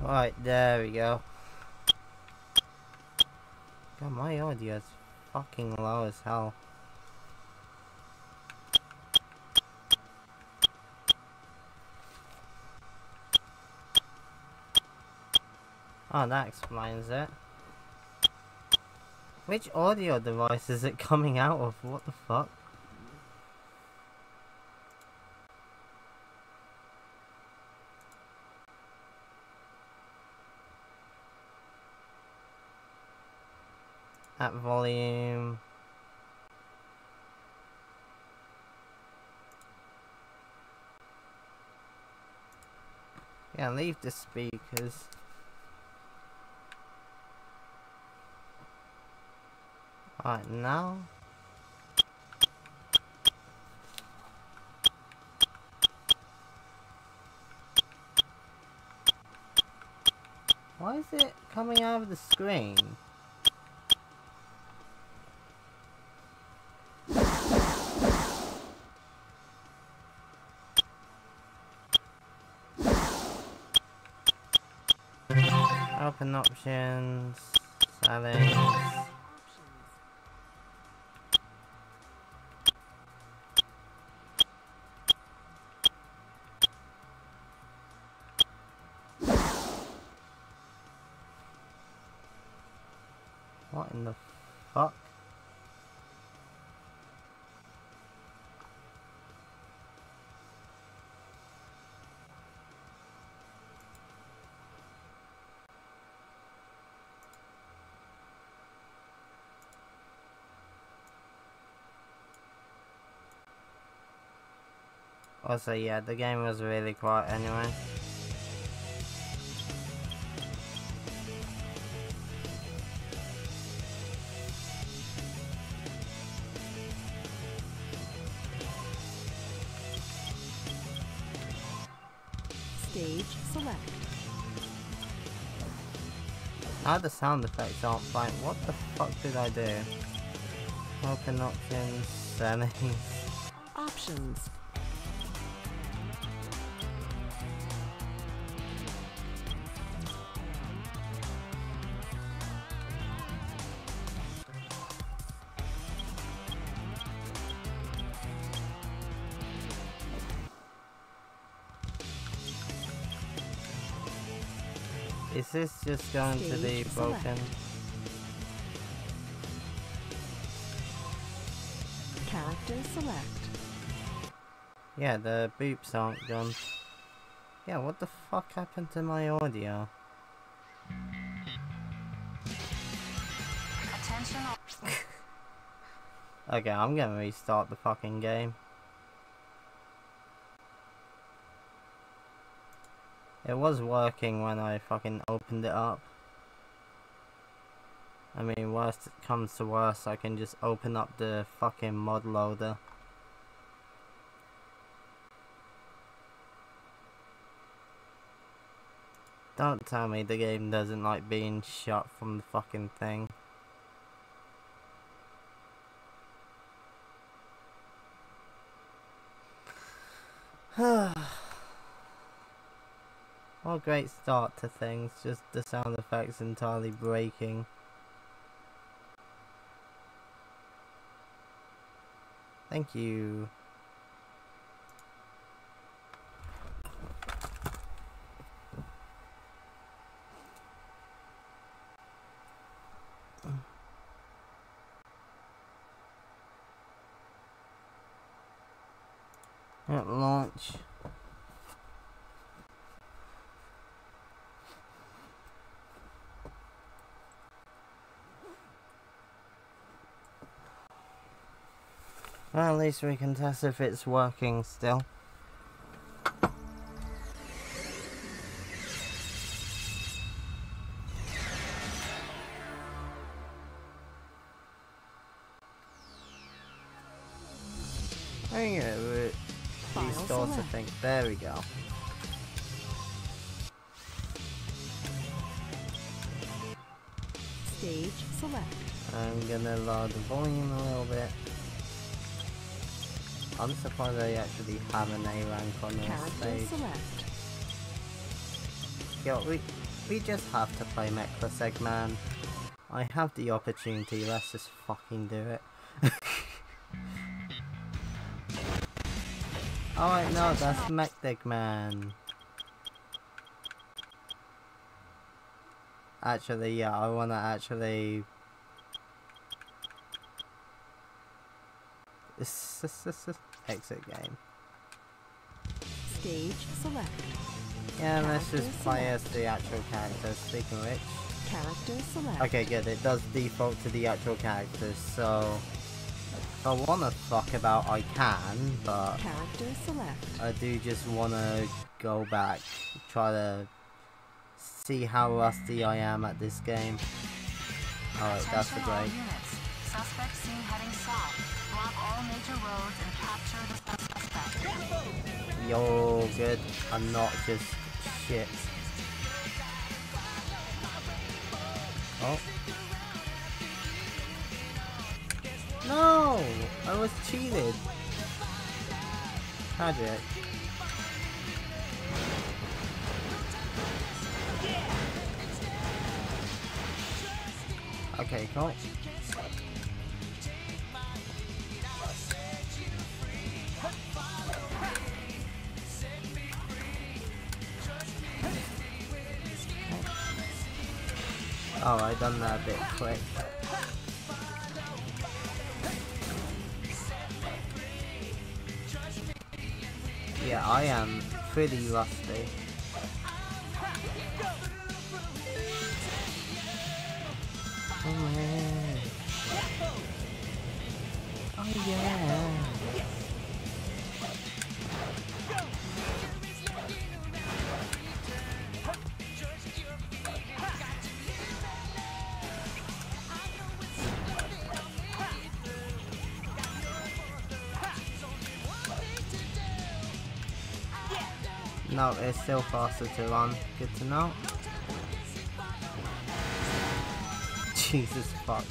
Right, there we go. God, my audio is fucking low as hell. Oh, that explains it. Which audio device is it coming out of? What the fuck? At volume. Yeah, leave the speakers. Alright, now. Why is it coming out of the screen? Open options, settings. What in the fuck? Also, yeah, the game was really quiet anyway. Stage select. Now the sound effects aren't fine. What the fuck did I do? Open options, settings. Options. Is this just going to be broken? Character select. Yeah, the boops aren't gone. Yeah, what the fuck happened to my audio? Attention. Okay, I'm gonna restart the fucking game. It was working when I fucking opened it up. I mean, worst comes to worst, I can just open up the fucking mod loader. Don't tell me the game doesn't like being shut from the fucking thing. What a great start to things, just the sound effects entirely breaking. Thank you. At launch. Well, at least we can test if it's working still. I'm gonna restore the thing. There we go. Stage select. I'm gonna lower the volume a little bit. I'm surprised I actually have an A rank on this Character stage. select. Yo, We just have to play Mechless Eggman. I have the opportunity, let's just fucking do it. Oh wait, no, that's Mechless. Actually, yeah, I wanna actually... exit game. Stage select. Yeah, let's just Character play select. as the actual character, speaking of which. Character select. Okay, good, it does default to the actual characters, so... If I wanna fuck about, I can, but... Character select. I do just wanna go back, try to see how rusty I am at this game. Alright, that's a Attention all great. units. Suspect seen heading south. Block all major roads and capture the suspect. Yo, good. I'm not just shit. Oh. No! I was cheated. Tragic. Okay, cool. Oh, I done that a bit quick. Yeah, I am pretty rusty. Oh man. Oh yeah. No, it's still faster to run. Good to know. Jesus fuck.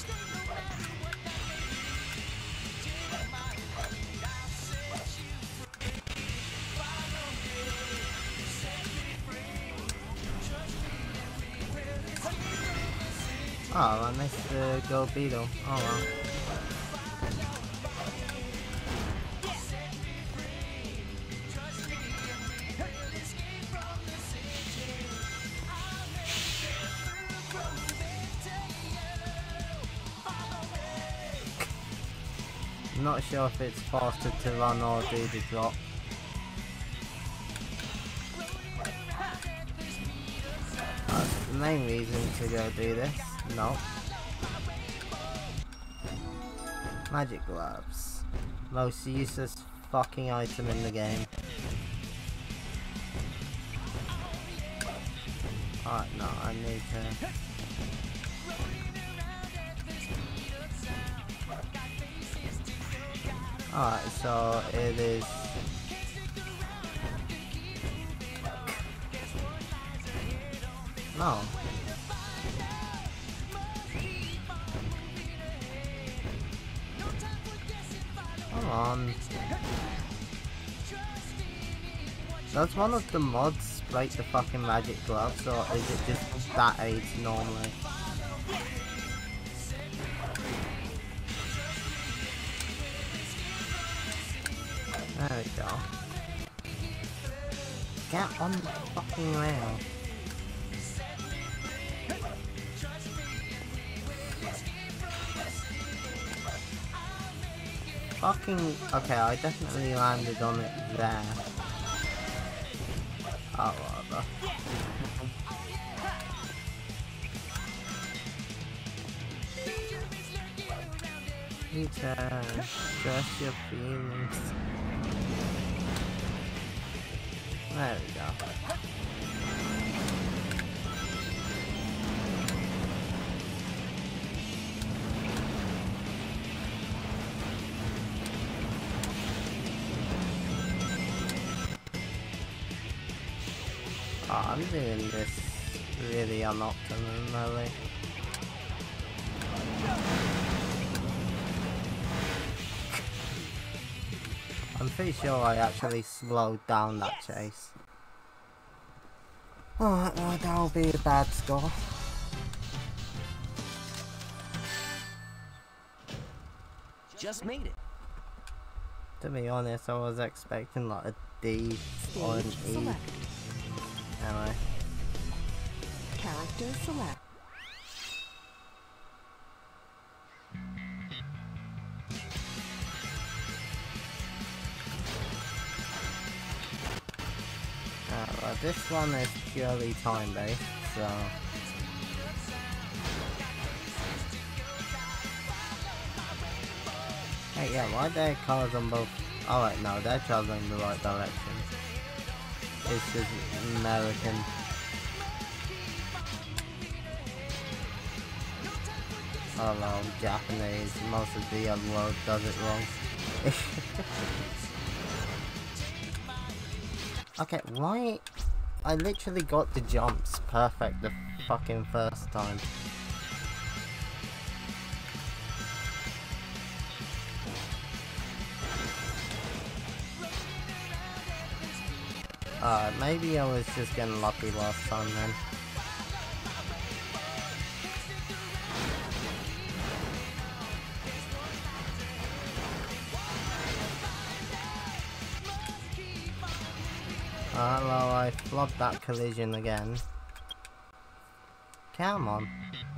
Oh, I missed the gold beetle. Oh well. I'm not sure if it's faster to run or do the drop. That's the main reason to go do this. No. Magic gloves. Most useless fucking item in the game. Alright, no, I need to... Alright, so it is... No. Come on. Does one of the mods break the fucking magic gloves, or is it just that aids normally? There we go. Get on the fucking rail. Fucking... Okay, I definitely landed on it there. Oh, whatever. Peter, trust your feelings. There we go. Oh, I'm doing this really unoptimally. I'm pretty sure I actually slowed down that chase. Alright, well, that'll be a bad score. Just made it. To be honest, I was expecting like a D or an Stage E. select. Anyway. Character select. Well, this one is purely time-based, so... Hey, yeah, why are there cars on both? Oh wait, no, they're traveling the right direction. It's just American. Oh no, Japanese. Most of the other world does it wrong. Okay, why? I literally got the jumps perfect the fucking first time. Maybe I was just getting lucky last time then. Well, I flopped that collision again. Come on.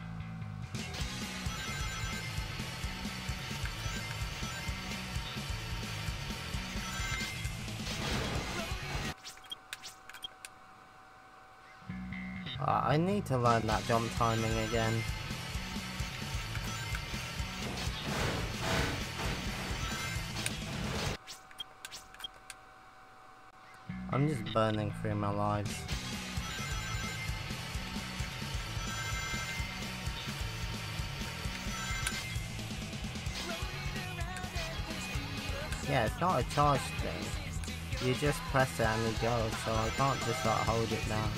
I need to learn that jump timing again. I'm just burning through my lives. Yeah, it's not a charge thing. You just press it and it goes, so I can't just like hold it down.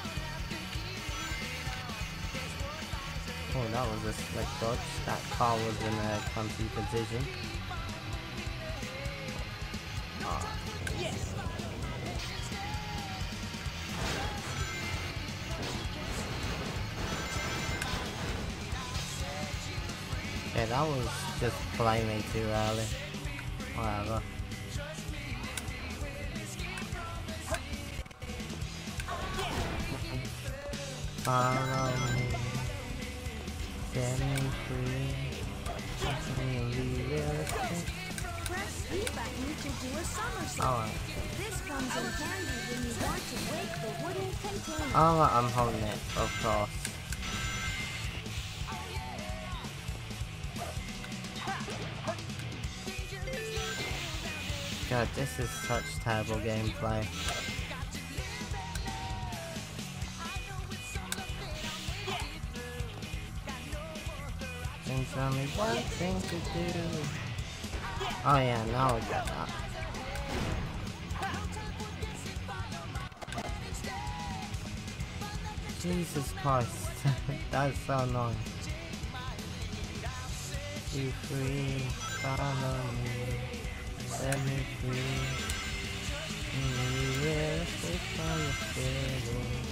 Oh, that was a slick dodge. That car was in a comfy position. Yes. Yeah, that was just plainly too early. Whatever. Follow me. Set me free. Be realistic. Press B button to do a somersault. Alright. This comes in handy when you want to break the wooden container. Alright, I'm holding it, of course. God, this is such terrible gameplay. Tell me one thing to do. Oh yeah, now I get that. Jesus Christ, that's so annoying. You free, follow me, set me free. Realistic for your feelings.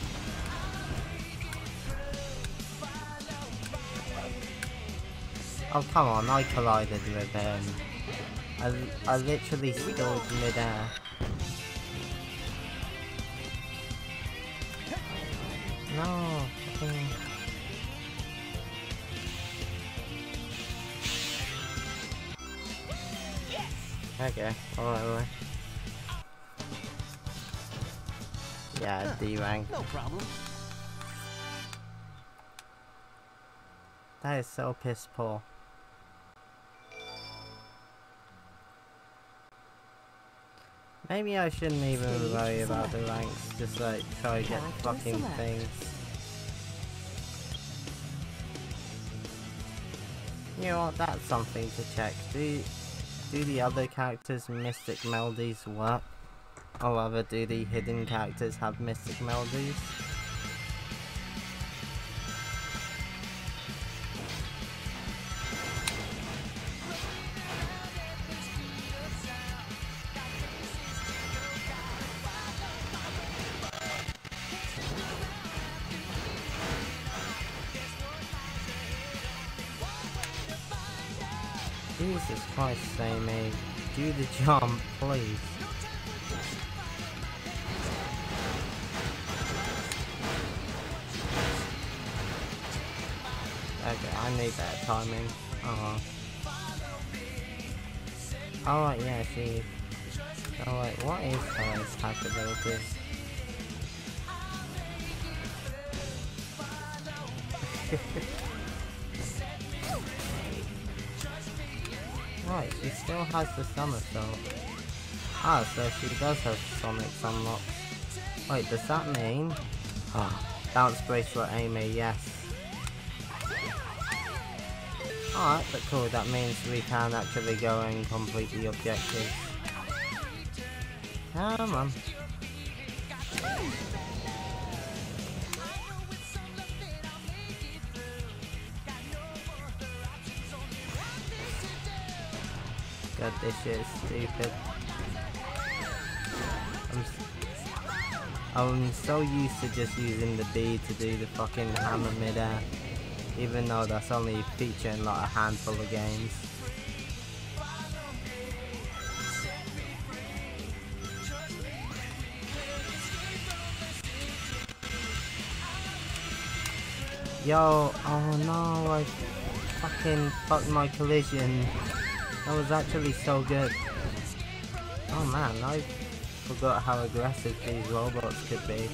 Oh come on, I collided with him. I literally stood mid-air. No, fucking... Okay, alright. Yeah, D rank. No problem. That is so piss poor. Maybe I shouldn't even Stage worry about the select. ranks, just like try to get Character fucking select. things. You know what, that's something to check. Do the other characters' mystic melodies work? Or rather, do the hidden characters have mystic melodies? Jesus Christ, Amy. Do the jump, please. Okay, I need that timing. Alright, yeah, she... Oh wait, what is her attack ability? Right, she still has the somersault. Ah, so she does have Sonic's unlocked. Wait, does that mean... bounce bracelet Amy, yes. Alright, but cool, that means we can actually go and complete the objectives. Come on. God, this shit is stupid. I'm so used to just using the B to do the fucking hammer mid-air. Even though that's only a feature in like a handful of games. Yo, oh no, I fucking fucked my collision. That was actually so good. Oh man, I forgot how aggressive these robots could be.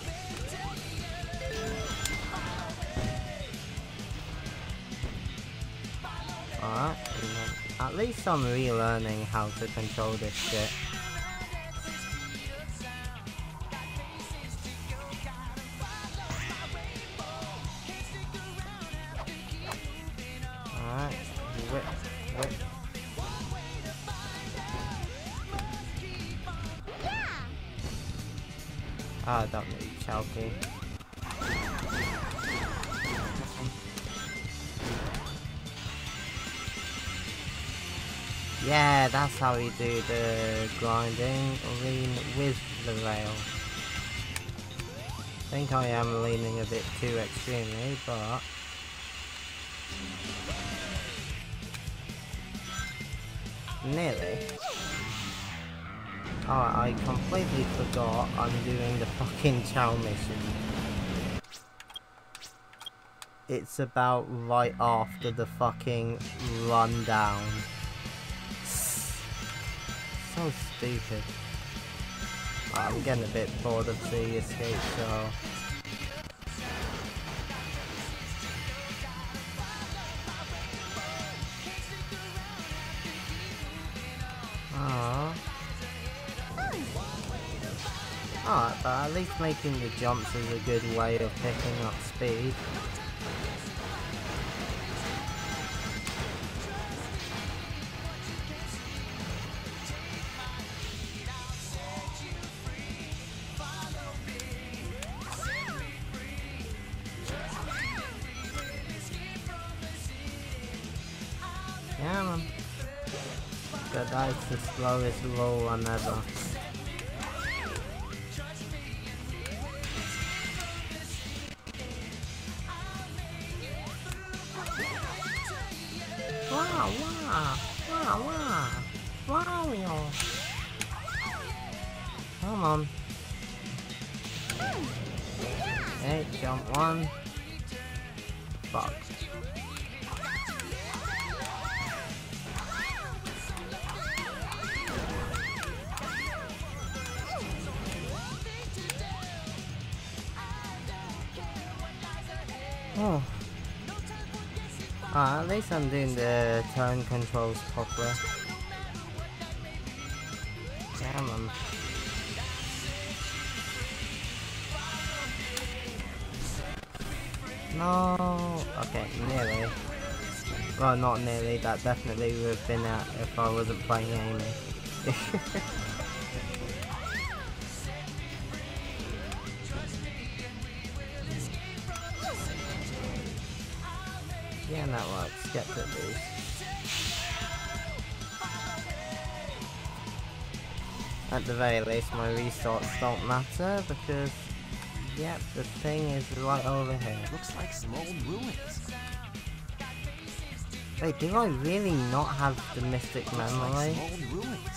Alright, at least I'm relearning how to control this shit. Alright, whip. Ah, I don't need Chalky. Yeah, that's how we do the grinding, lean with the rail. I think I am leaning a bit too extremely, but... Nearly. Oh, I completely forgot I'm doing the fucking Chow mission. It's about right after the fucking rundown. So stupid. I'm getting a bit bored of the escape, so... Alright, but at least making the jumps is a good way of picking up speed. Yeah, man. But that's the slowest roll run ever. Wow. Come on. Hey, jump one. Fuck. Oh. At least I'm doing the turn controls properly. Damn 'em. No. Okay, nearly. Well, not nearly. That definitely would have been out if I wasn't playing Amy. Yeah, that works. Get the boost. At the very least, my restarts don't matter because, yep, the thing is right over here. Looks like some old ruins. Wait, do I really not have the Mystic Memory? Small ruins.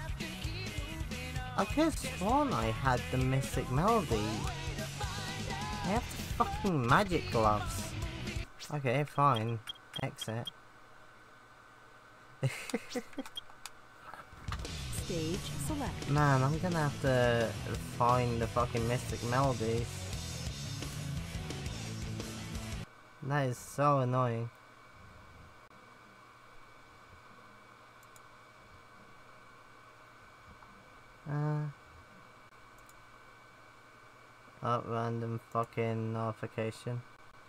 I could have sworn I had the Mystic Melody. I have the fucking magic gloves. Okay, fine. Exit. Stage select. Man, I'm gonna have to find the fucking Mystic Melodies. That is so annoying. Oh, random fucking notification.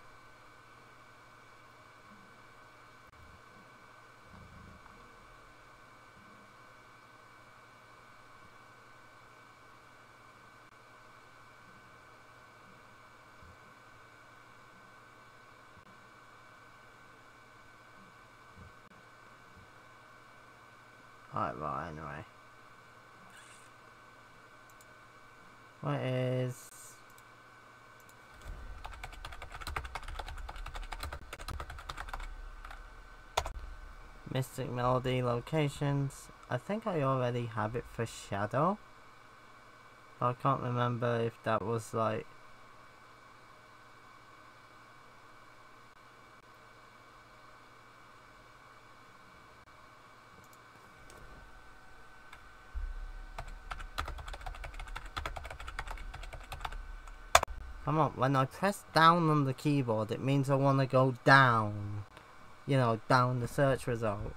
Alright, right, anyway. What is... Mystic Melody locations? I think I already have it for Shadow. But I can't remember if that was like... Come on, when I press down on the keyboard, it means I want to go down. You know, down the search result.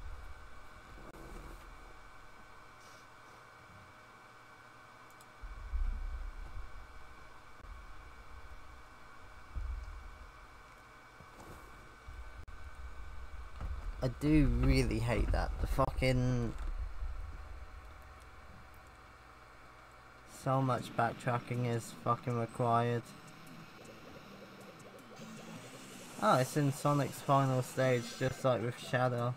I do really hate that. The fucking... So much backtracking is fucking required. Oh, it's in Sonic's final stage, just like with Shadow.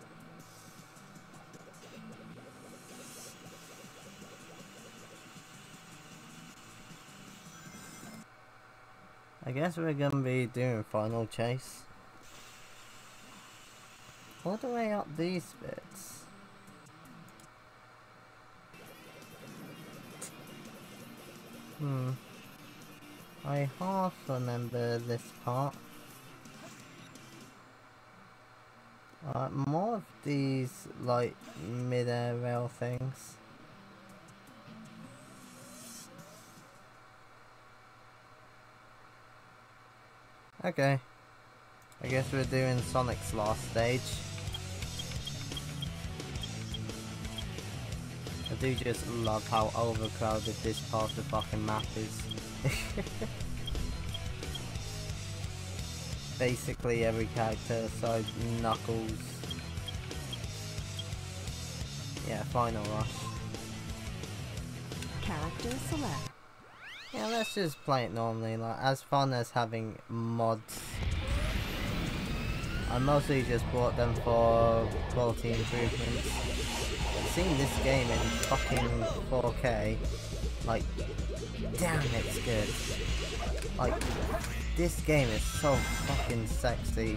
I guess we're gonna be doing Final Chase. All the way up these bits. I half remember this part. More of these, like, mid-air rail things. Okay. I guess we're doing Sonic's last stage. I do just love how overcrowded this part of the fucking map is. Basically every character aside Knuckles. Yeah, Final Rush. Character select. Yeah, let's just play it normally, like as fun as having mods. I mostly just bought them for quality improvements. Seeing this game in fucking 4K, like, damn, it's good. Like, this game is so fucking sexy.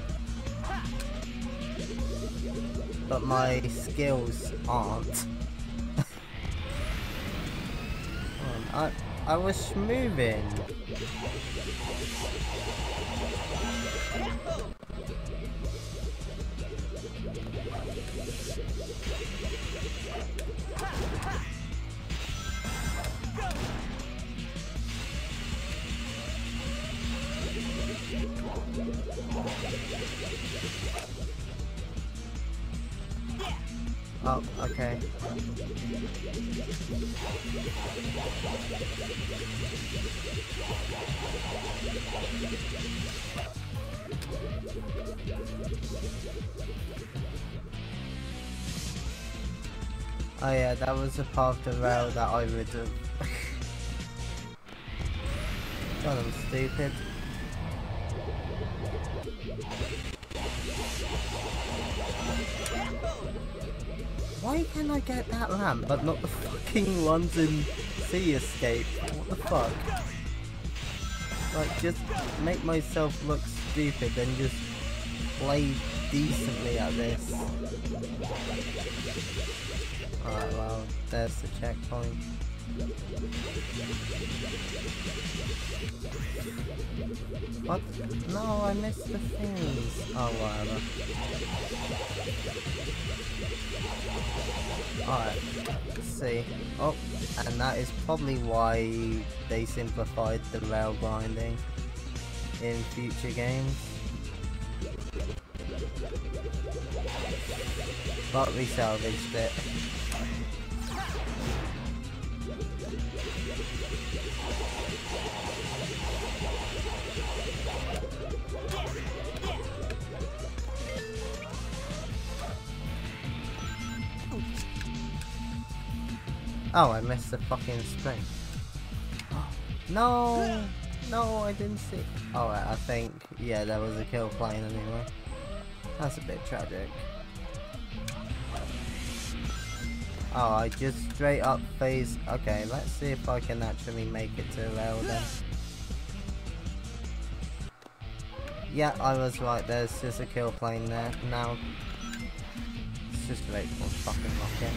But my skills aren't. I was moving. Oh, okay. Oh yeah, that was a part of the rail that I would have. God, I'm stupid. Why can I get that lamp, but not the fucking ones in Sea Escape? What the fuck? Like, just make myself look stupid, then just play decently at this. Alright, well, there's the checkpoint. What? No, I missed the things. Oh, whatever. Alright, let's see. Oh, and that is probably why they simplified the rail grinding in future games. But we salvaged it. Oh, I missed the fucking spring. No! No, I didn't see. Alright, I think, yeah, there was a kill plane anyway. That's a bit tragic. Oh, I just straight up phased. Okay, let's see if I can actually make it to rail then. Yeah, I was right, there's just a kill plane there. Now, it's just wait for fucking rocket.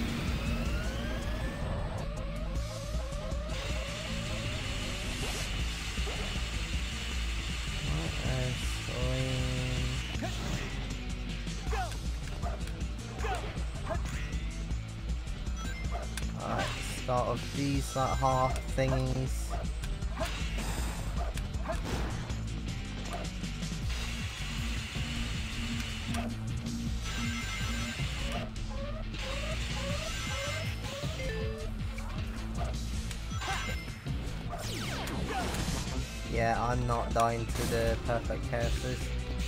Alright, start of these like half thingies. Yeah, I'm not dying to the perfect curses.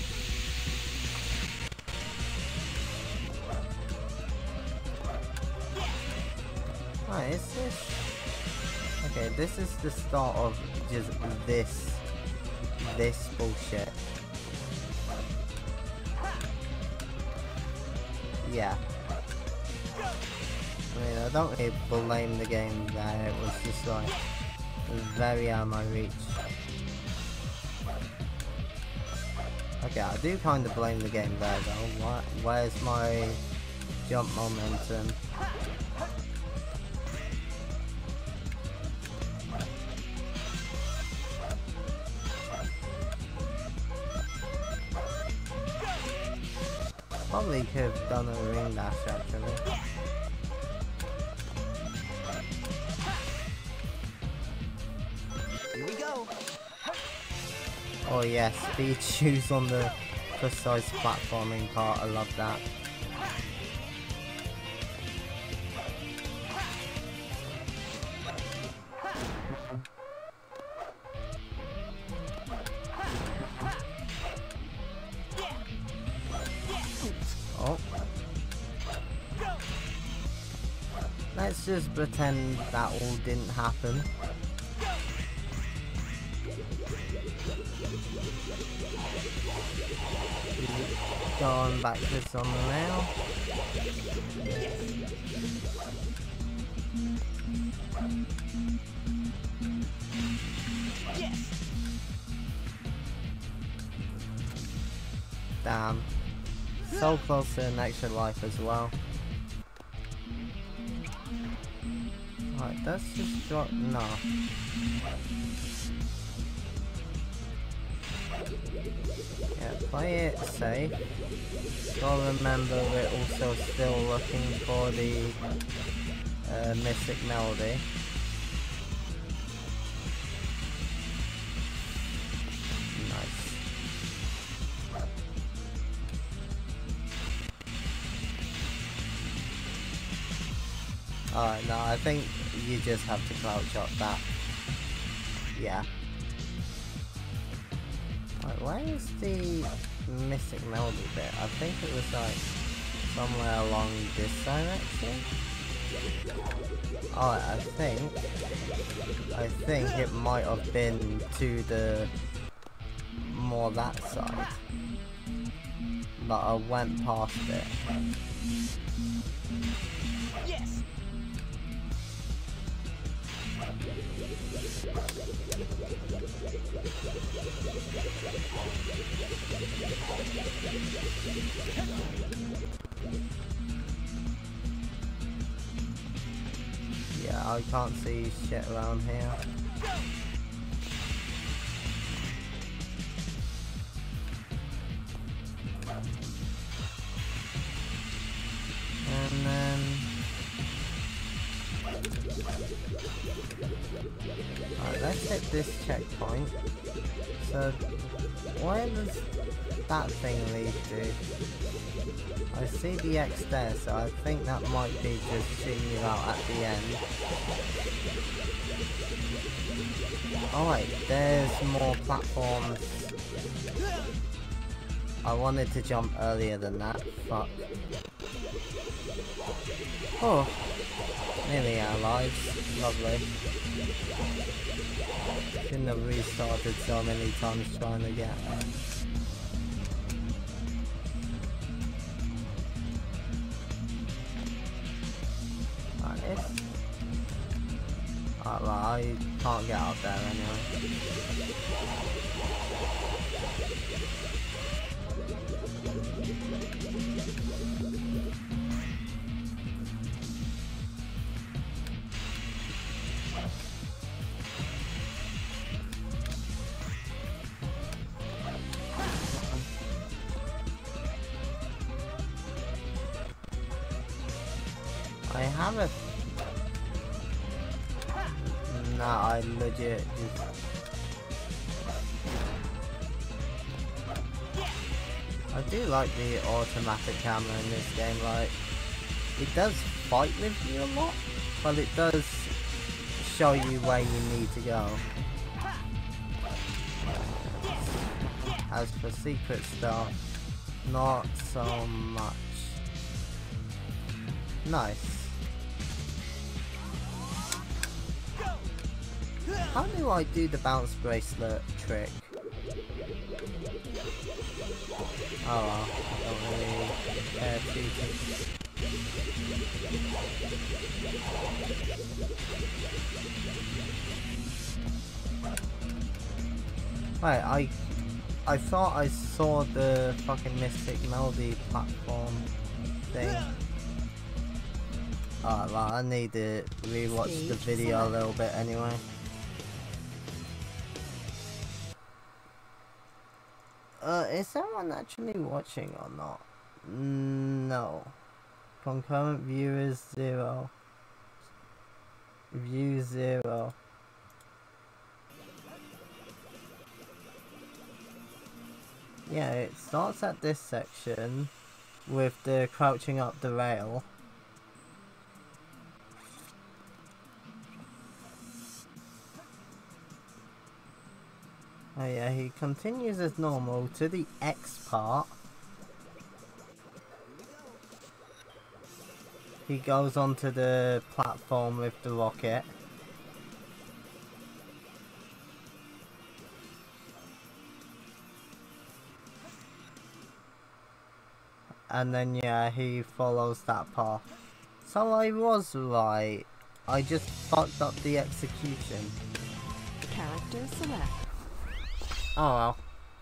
Right, is this... Okay, this is the start of just this bullshit. Yeah. I mean, I don't really blame the game there, it was just like very out of my reach. Okay, I do kind of blame the game there though. Where's my jump momentum? Probably could have done a ring dash actually. Here we go. Oh yeah, speed shoes on the precise platforming part, I love that. Oh. Let's just pretend that all didn't happen. Going backwards on the rail. Damn. So close to an extra life as well. Right, let's just drop. No. Yeah, play it safe. Gotta remember we're also still looking for the Mystic Melody. Nice. Alright, no, I think you just have to crouch up that. Yeah. Right, where is the Mystic Melody bit? I think it was like somewhere along this direction. Oh, I think it might have been to the more that side, but I went past it. Yes. Yeah, I can't see shit around here. And then... Alright, let's hit this checkpoint. So, where does that thing lead to? I see the X there, so I think that might be just shooting you out at the end. Oh wait, there's more platforms. I wanted to jump earlier than that, fuck. Oh, nearly out of lives, lovely. Shouldn't have restarted so many times trying to get there. Well, I can't get up there anyway. I have a... Nah, I legit just... I do like the automatic camera in this game, like... It does fight with you a lot, but it does show you where you need to go. As for secret stuff, not so much. Nice. How do I do the bounce bracelet trick? Oh well, I don't really care too much. Wait, I thought I saw the fucking Mystic Melody platform thing. Oh well, I need to rewatch the video a little bit anyway. Is everyone actually watching or not? No. Concurrent viewers 0. View 0. Yeah, it starts at this section with the crouching up the rail. Oh yeah, he continues as normal to the X part. He goes onto the platform with the rocket. And then yeah, he follows that path. So I was right. I just fucked up the execution. Character select. Oh well.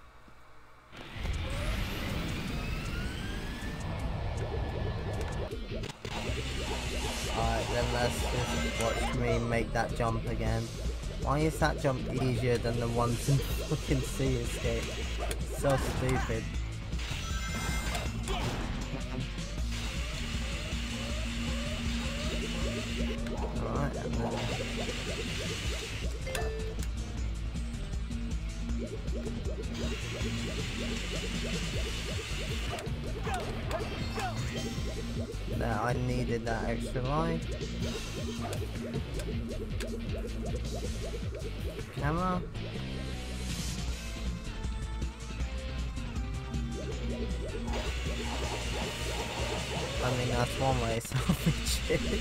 Alright, then let's just watch me make that jump again. Why is that jump easier than the ones in fucking Sea Escape? So stupid. Alright, and then... There, I needed that extra life. Camera. I mean, that's one way to salvage it.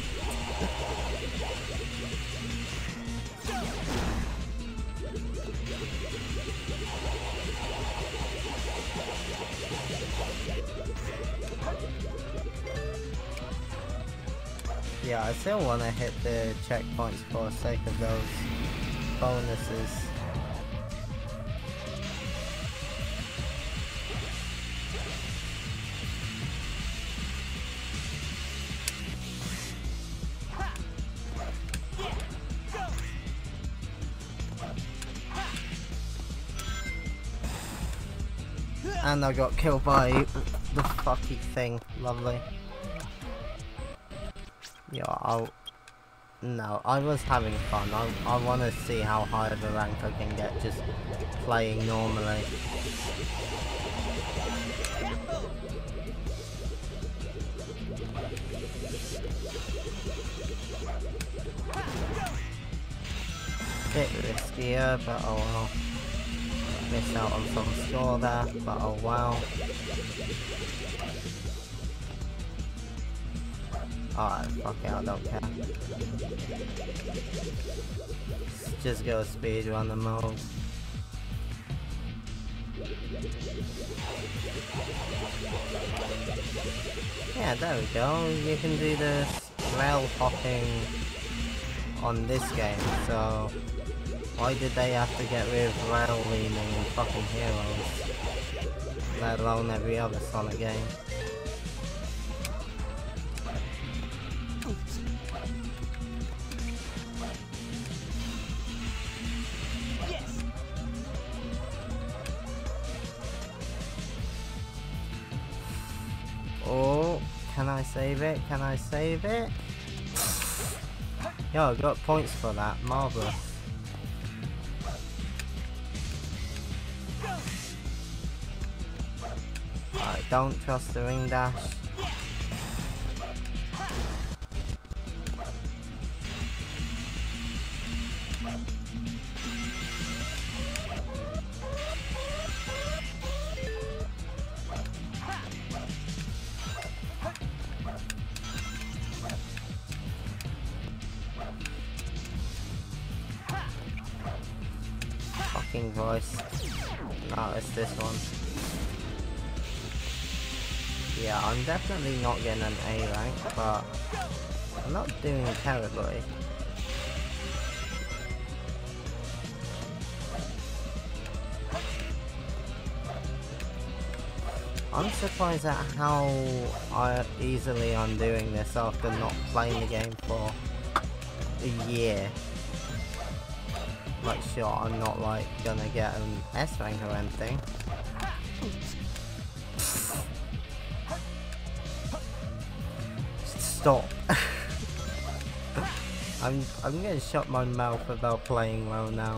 Yeah, I still want to hit the checkpoints for the sake of those bonuses. And I got killed by the fucking thing. Lovely. Yeah, no, I was having fun. I want to see how high of a rank I can get just playing normally. Bit riskier, but oh well. Missed out on some score there, but oh wow. Alright, fuck it, I don't care. Just go speedrun the mode. Yeah, there we go. You can do the rail hopping on this game, so why did they have to get rid of rail leaning in fucking Heroes? Let alone every other Sonic game. Oh, can I save it? Can I save it? Yo, I got points for that. Marvelous. Alright, don't trust the ring dash. Fucking voice. No, it's this one. Yeah, I'm definitely not getting an A rank, but I'm not doing terribly. I'm surprised at how easily I'm doing this after not playing the game for a year. Like, sure, I'm not like gonna get an S rank or anything. Stop. I'm gonna shut my mouth about playing well now.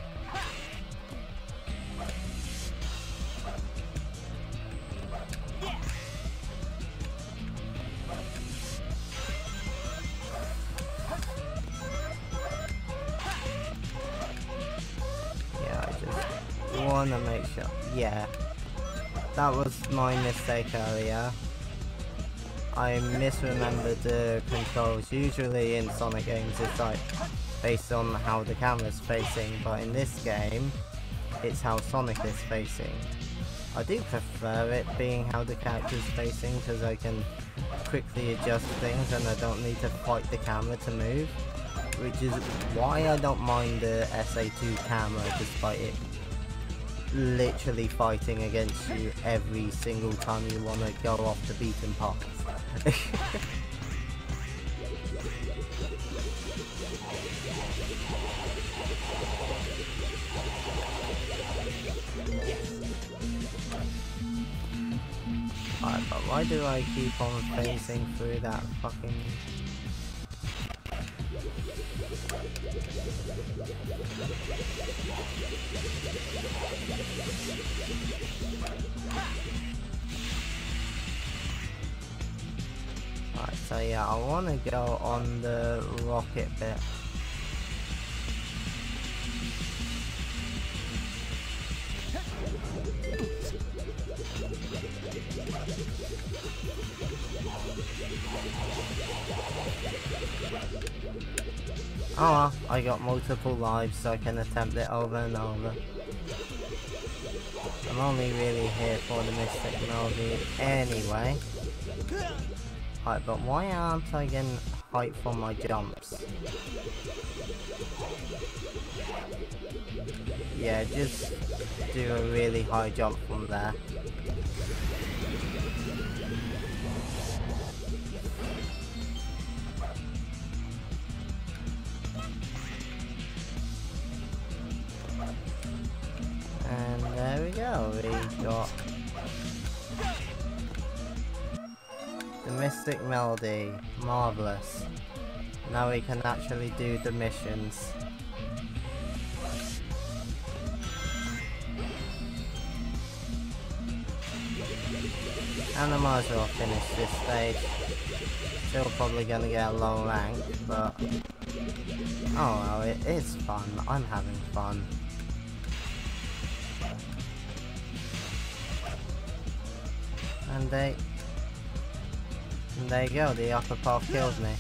To make sure. Yeah, that was my mistake earlier. I misremembered the controls. Usually in Sonic games it's like based on how the camera's facing, but in this game it's how Sonic is facing. I do prefer it being how the character's facing because I can quickly adjust things and I don't need to fight the camera to move, which is why I don't mind the SA2 camera despite it literally fighting against you every single time you want to go off the beaten path. Alright, but why do I keep on facing through that fucking... Alright, so yeah, I want to go on the rocket bit. Oh well, I got multiple lives so I can attempt it over and over. I'm only really here for the Mystic Melody anyway. Right, but why aren't I getting height for my jumps? Yeah, just do a really high jump from there. And there we go, we got the Mystic Melody. Marvelous. Now we can actually do the missions. And I might as well finish this stage. Still probably gonna get a low rank, but oh well, it is fun. I'm having fun. And there you go, the upper path killed me.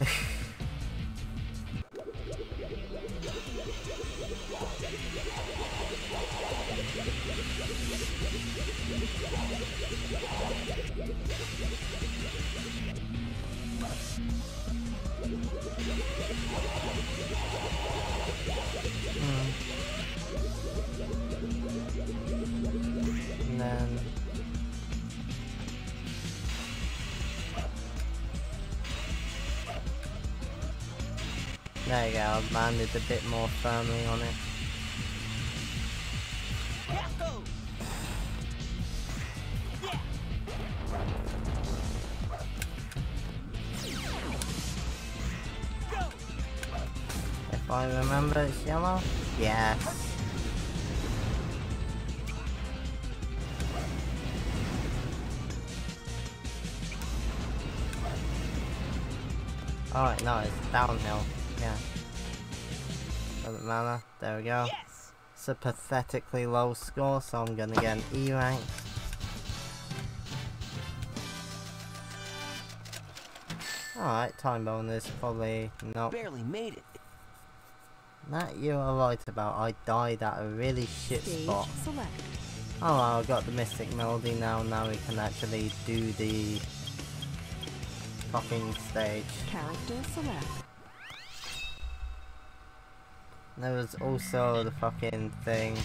And then there you go, I've landed a bit more firmly on it. If I remember, it's yellow? Yes. Alright, no, it's downhill. Yeah. Doesn't matter. There we go. Yes! It's a pathetically low score, so I'm gonna get an E rank. Alright, time bonus, probably nope. Barely made it. That you are right about. I died at a really shit Stage spot. select. Oh well, I've got the Mystic Melody now. Now we can actually do the fucking stage. Character select. There was also the fucking thing.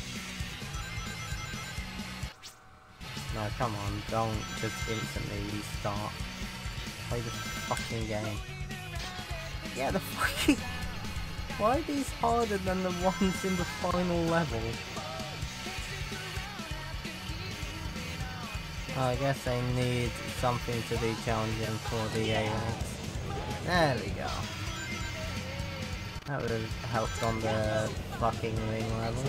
No, come on, don't just instantly restart. Play the fucking game. Yeah, the fucking... Why are these harder than the ones in the final level? I guess I need something to be challenging for the A ranks. There we go. That would have helped on the fucking ring levels.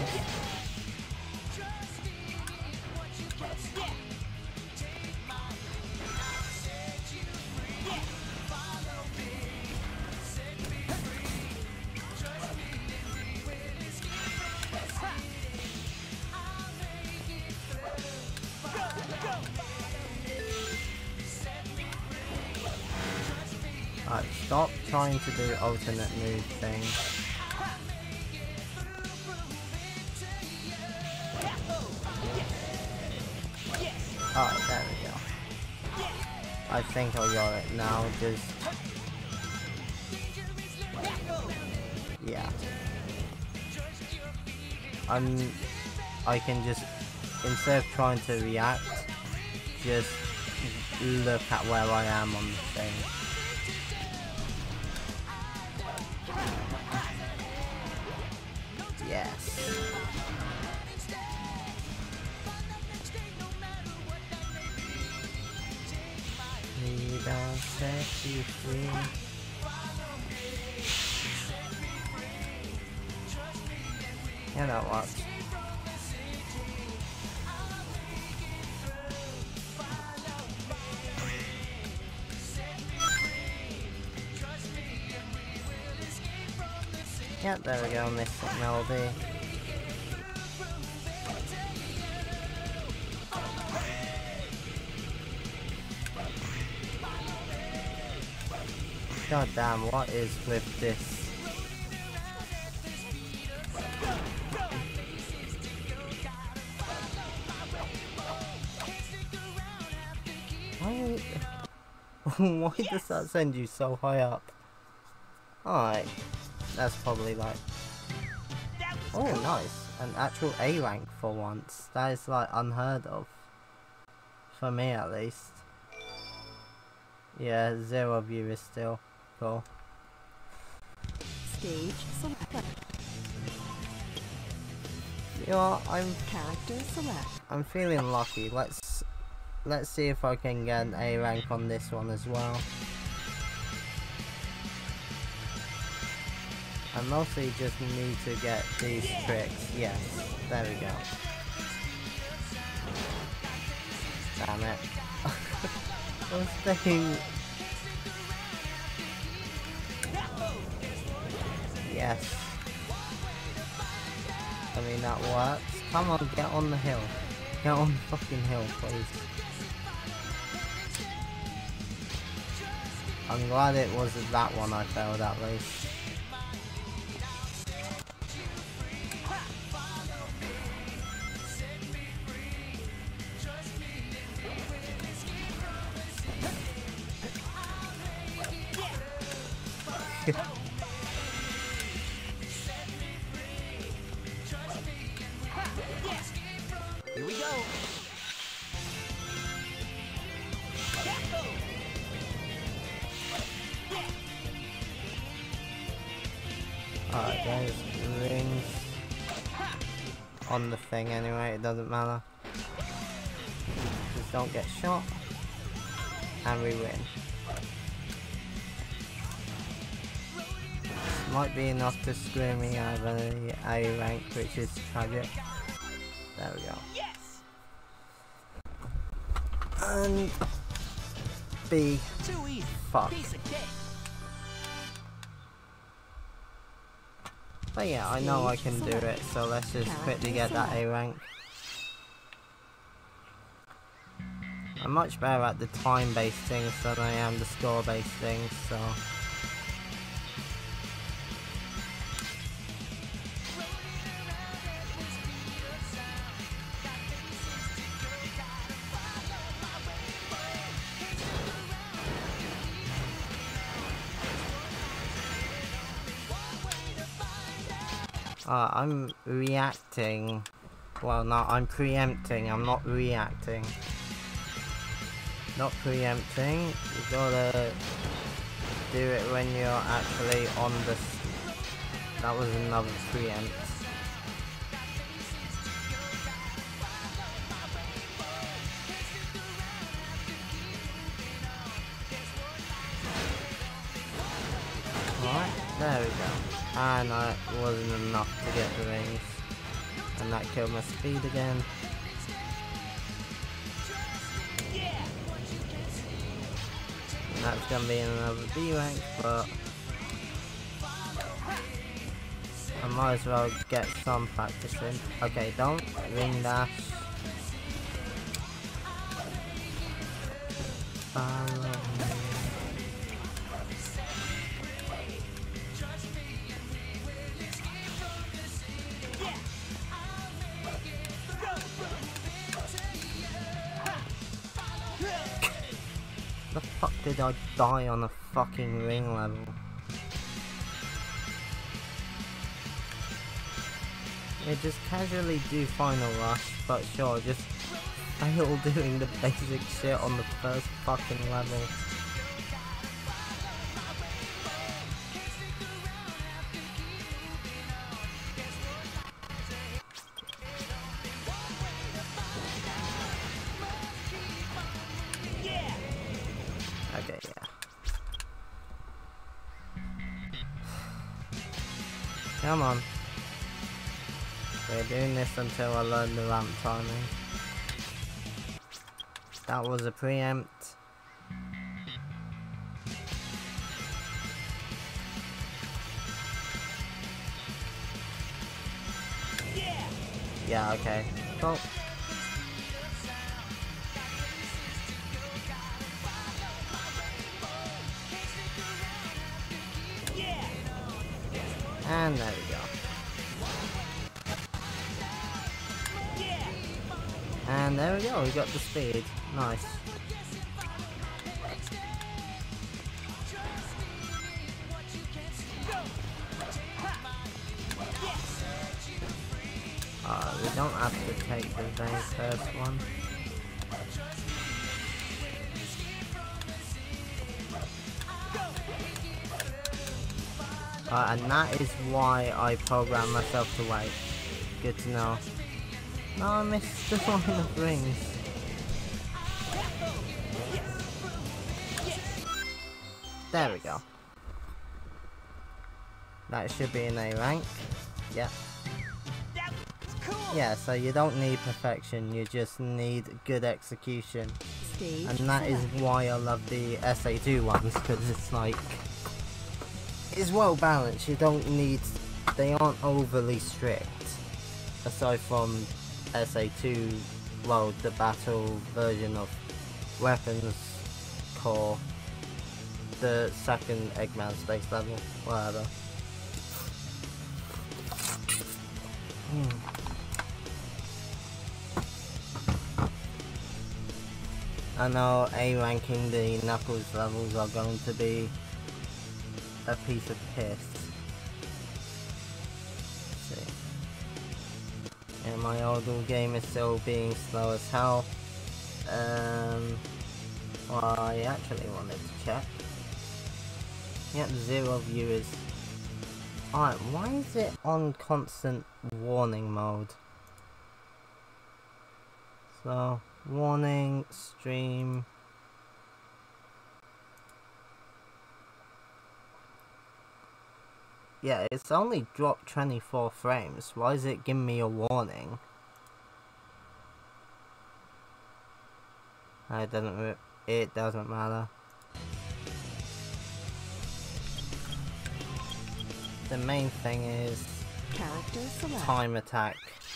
Alright, stop trying to do alternate move things. Alright, there we go. I think I got it now, just... Yeah. I can just, instead of trying to react, just look at where I am on the thing. Yes. We don't set you free. You know what? Yeah, there we go, Mystic Melody. God damn, what is with this? Why does that send you so high up? Alright. That's probably like... Oh, nice. An actual A rank for once. That is like unheard of. For me at least. Yeah, 0 viewers still. Cool. Stage select. You know what, Character select. I'm feeling lucky. Let's see if I can get an A rank on this one as well. I mostly just need to get these tricks. Yes, there we go. Damn it. I was thinking... Yes. I mean, that works. Come on, get on the hill. Get on the fucking hill, please. I'm glad it was that one I failed at least. Here we go. Alright, there's rings on the thing anyway, it doesn't matter. Just don't get shot. And we win. Might be enough to screw me out of the A rank, which is tragic. There we go. Yes. And B. Too easy. Fuck. Piece of cake. But yeah, I know I can do it, so let's just quickly get that A rank. I'm much better at the time-based things than I am the score-based things, so... I'm reacting. Well, no, I'm preempting. I'm not reacting. Not preempting. You gotta do it when you're actually on the... That was another preempt. Alright, there we go. And that wasn't enough to get the rings. And that killed my speed again. And that's gonna be another B rank, but I might as well get some practice in. Okay, don't ring dash. Follow me. The fuck did I die on a fucking ring level? Yeah, just casually do final rush, but sure, just fail doing the basic shit on the first fucking level. Okay, yeah. Come on. We're doing this until I learn the ramp timing. That was a preempt. Yeah, okay. Cool. And there we go. And there we go, we got the speed. Nice. don't have to take the very first one. And that is why I programmed myself to wait. Good to know. No, I missed the one of rings. There we go. That should be an A rank. Yep. Yeah, so you don't need perfection, you just need good execution. Stage And that is select. why I love the SA2 ones, because it's like... it's well balanced, you don't need... they aren't overly strict. Aside from SA2, well, the battle version of Weapons Core, the second Eggman space level, whatever. I know A ranking the Knuckles levels are going to be a piece of piss. Let's see. And my old game is still being slow as hell. Well, I actually wanted to check. Yep, 0 viewers. Alright, why is it on constant warning mode? So, warning, stream. Yeah, it's only dropped 24 frames. Why is it giving me a warning? It doesn't matter. The main thing is Character select. time attack.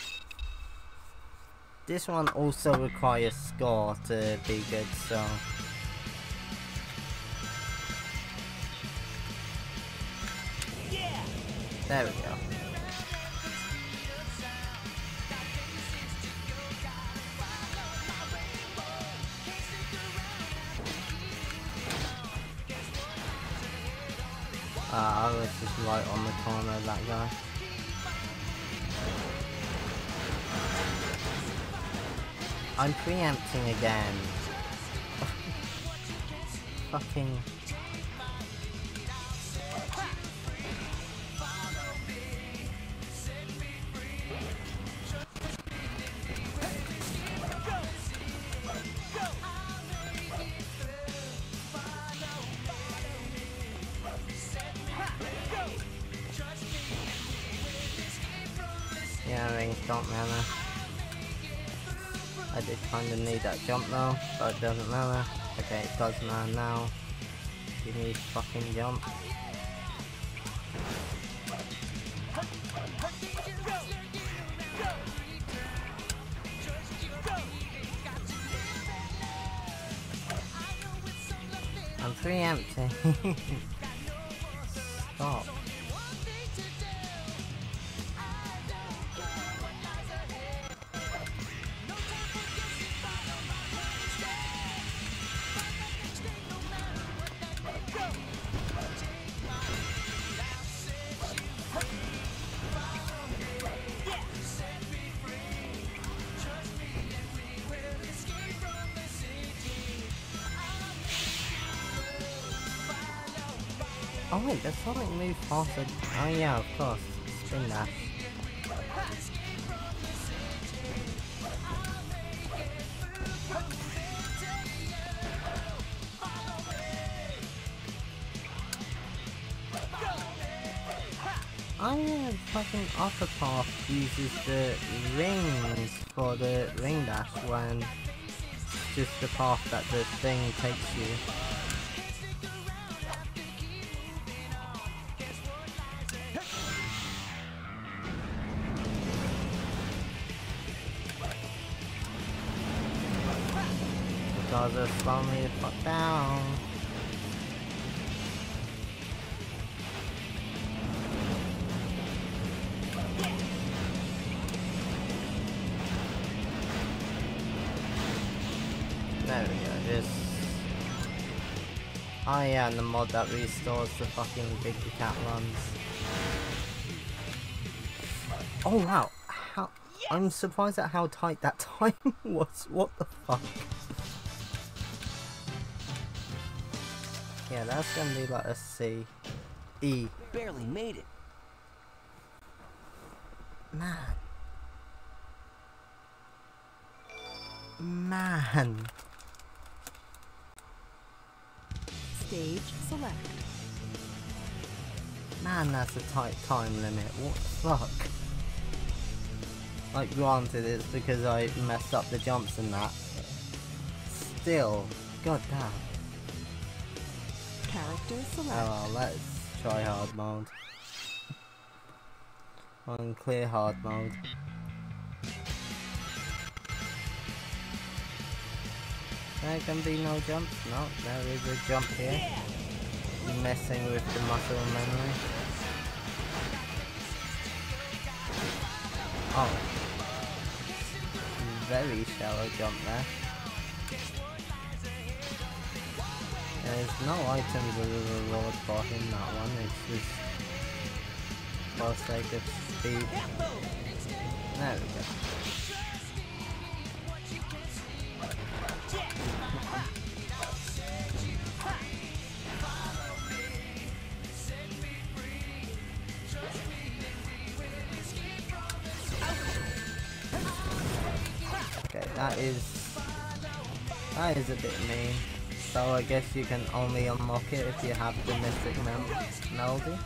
This one also requires score to be good, so... there we go. I was just right on the corner of that guy. I'm preempting again. Fucking... yeah, rings don't matter. I did kinda need that jump though, but it doesn't matter. Okay, it does matter now. Give me fucking jump. I'm preempting. Stop. Oh wait, there's something move faster. Oh yeah, of course. Spin dash. Oh yeah, fucking upper path uses the rings for the ring dash when it's just the path that the thing takes you. Because they're slowing me the fuck down. There we go, just... oh yeah, and the mod that restores the fucking big cat runs. Oh wow, how... I'm surprised at how tight that time was. What the fuck? Yeah, that's gonna be like a C. E. Barely made it. Man. Man. Stage select. Man, that's a tight time limit. What the fuck? Like, granted, it's because I messed up the jumps and that. Still, god damn. Character select. Oh, let's try hard mode. On clear hard mode. There can be no jumps. No, there is a jump here. Messing with the muscle memory. Oh. Very shallow jump there. There's no items as a reward for him, that one. It's just for the sake of speed. There we go. Okay, that is a bit mean. So I guess you can only unlock it if you have the Mystic Melody.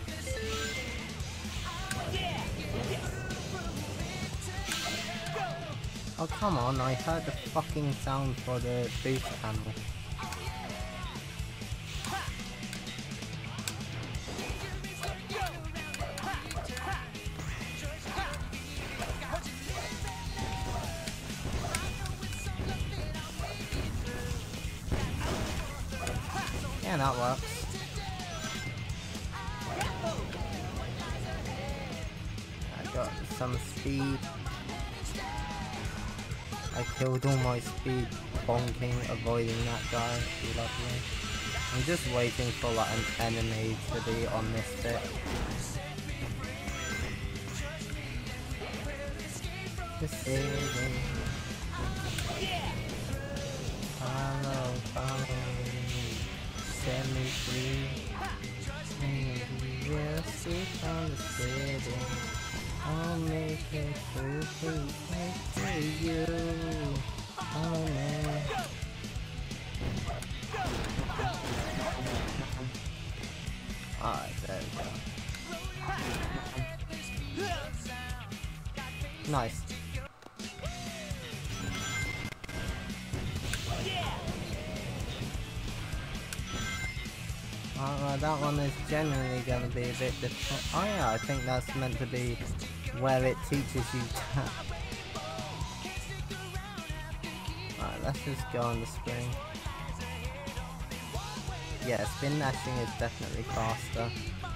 Oh come on, I heard the fucking sound for the boost panel. Yeah, that works. I got some speed. I killed all my speed bonking, avoiding that guy. Lovely. I'm just waiting for like an enemy to be on this bit. Just saving. Follow me. Set me free. Maybe we'll sleep on the city. I'll make it through to you. Oh man. Alright, there we go. Nice. That one is genuinely going to be a bit difficult. Oh yeah, I think that's meant to be where it teaches you tap. Alright, let's just go on the spring. Yeah, spin dashing is definitely faster.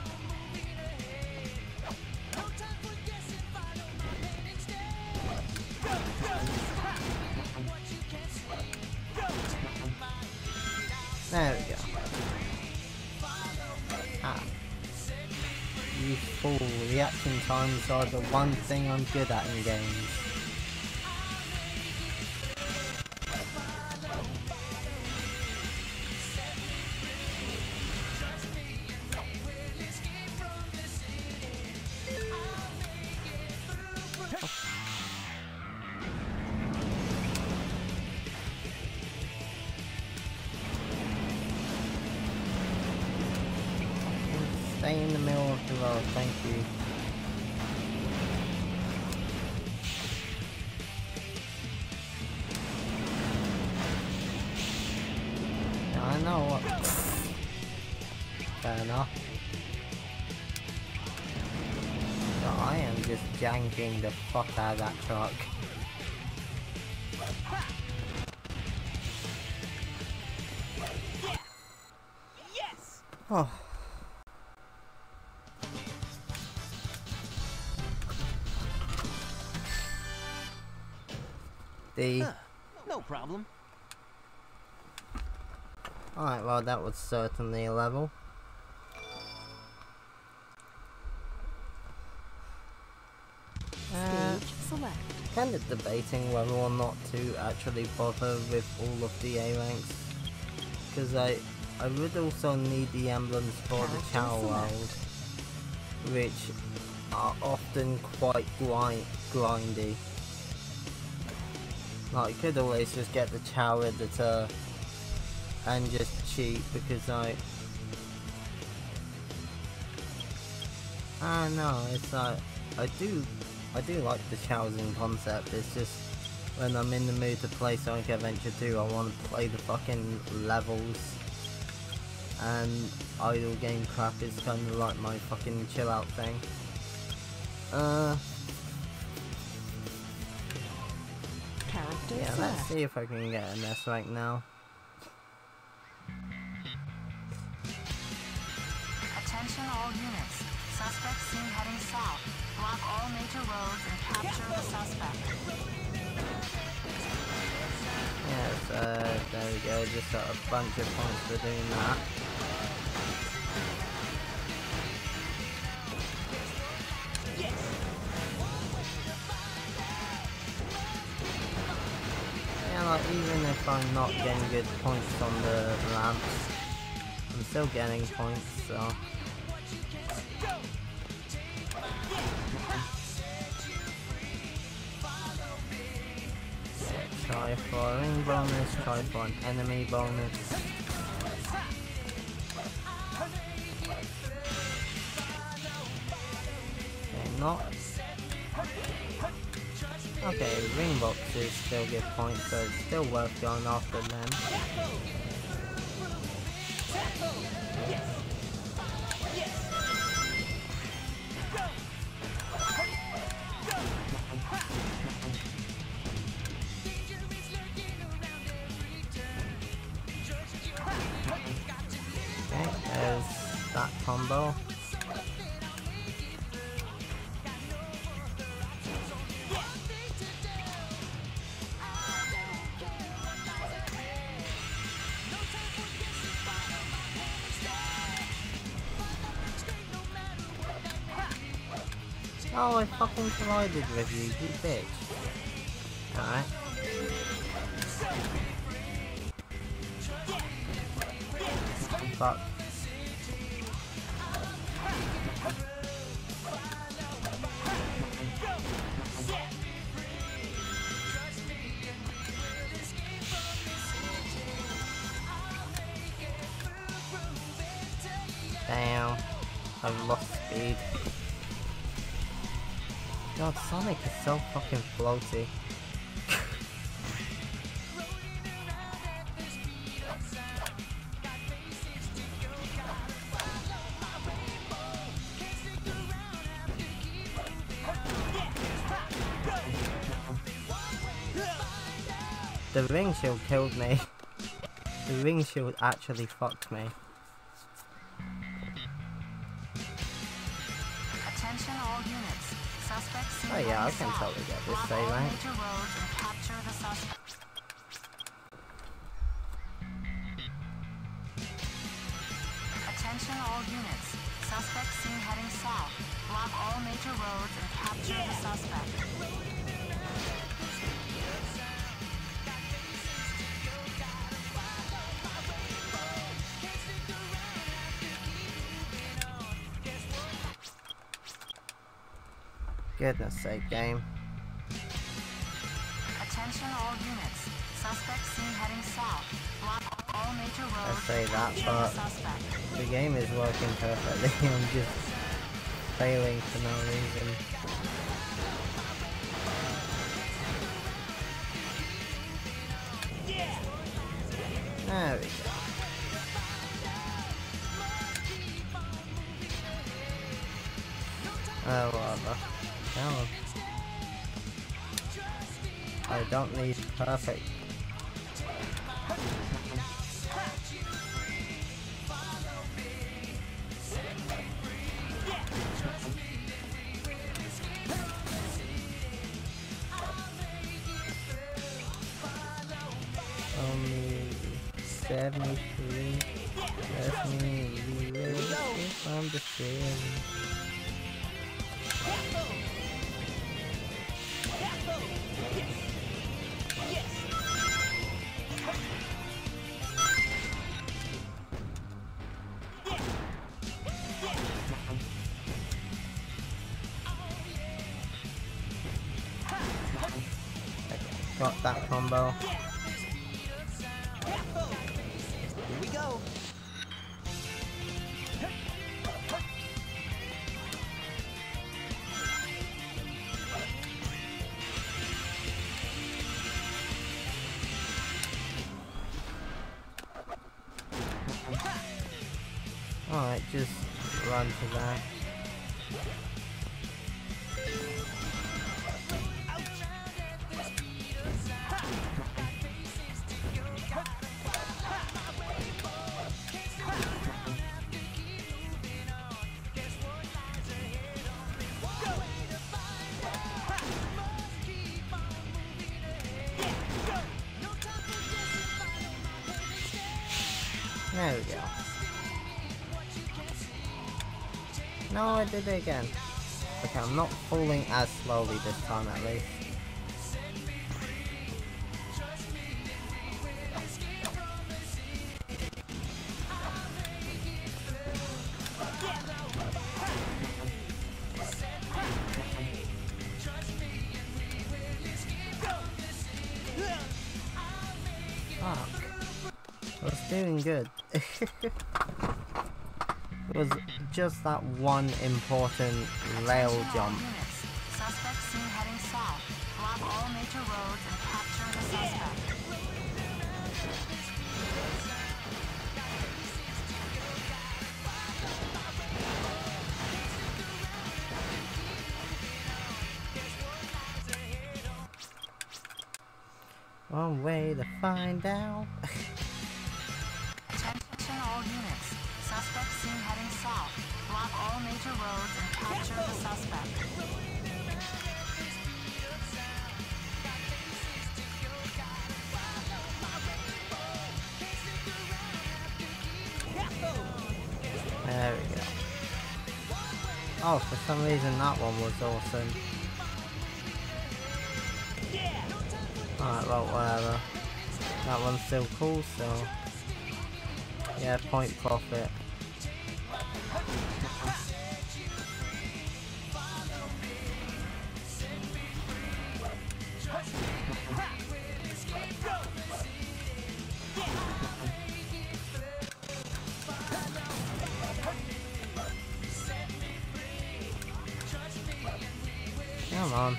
There we go. Ah. You fool, reaction times are the one thing I'm good at in games. Stay in the middle of the road, thank you. Yeah, I know what. Fair enough. So I am just janking the fuck out of that truck. Yes. Oh. No problem. Alright, well that was certainly a level. Stage select. kind of debating whether or not to actually bother with all of the A ranks, because I would also need the emblems for the Chao World, which are often quite grindy. Like, I could always just get the Chao Editor and just cheat, because I don't know, it's like, I do like the Chaos in concept. It's just when I'm in the mood to play Sonic Adventure 2, I want to play the fucking levels, and idle game crap is kind of like my fucking chill out thing. Character Yeah, let's select. see if I can get an S rank now. Attention all units. Suspect seen heading south. Block all major roads and capture the suspect. Yes, there we go, just got a bunch of points for doing that. Yeah, like, even if I'm not getting good points on the lamps, I'm still getting points, so... Try for a ring bonus, try for an enemy bonus. Okay, not. Okay, ring boxes still give points, so it's still worth going after them. Okay, there's that combo. Oh, I fucking collided with you, you bitch. Alright. Fuck. Damn. I've lost speed. God, Sonic is so fucking floaty. The ring shield killed me. The ring shield actually fucked me. Attention all units. Suspect seen Oh yeah, I heading can south. totally get this Block save, all right? major roads and capture the suspect. Attention all units. Suspect seen heading south. Block all major roads and capture the suspect. Goodness sake, game. Attention all units. Suspect seen heading south. Block all major I roads say and that, capture the but suspect. the game is working perfectly. I'm just failing for no reason. There we go. Oh, whatever. Come on. I don't need perfect. Only 73. Let me reload from the stream. got that combo. Here we go. Alright, just run to that. There we go. No, I did it again. Okay, I'm not falling as slowly this time at least. Fuck. I was doing good. It was just that one important rail jump. Suspect seen heading south. Block all major roads and capture the suspect. One way to find out. Attention all units. Suspect seen heading south. Block all major roads and capture the suspect. There we go. Oh, for some reason that one was awesome. Alright, well, whatever. That one's still cool, so... yeah, point profit. Come on.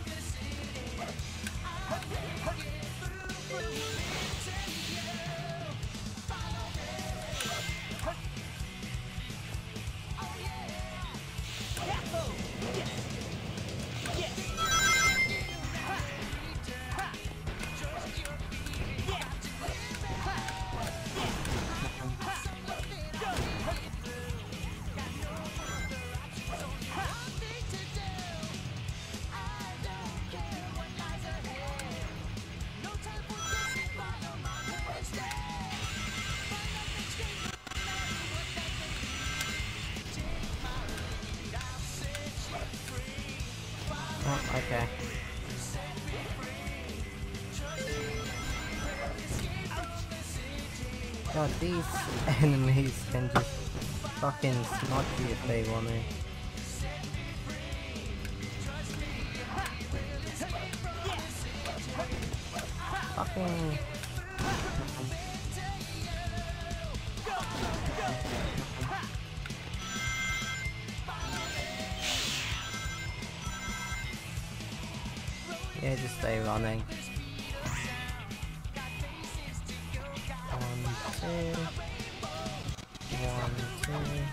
Oh, okay. God, these enemies can just fucking smudge you if they want to. Fucking... yeah, just stay running. 1, 2. 1, 2.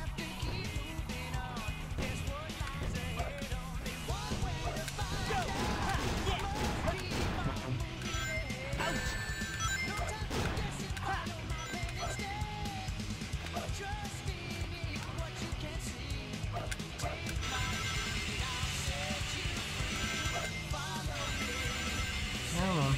Come on.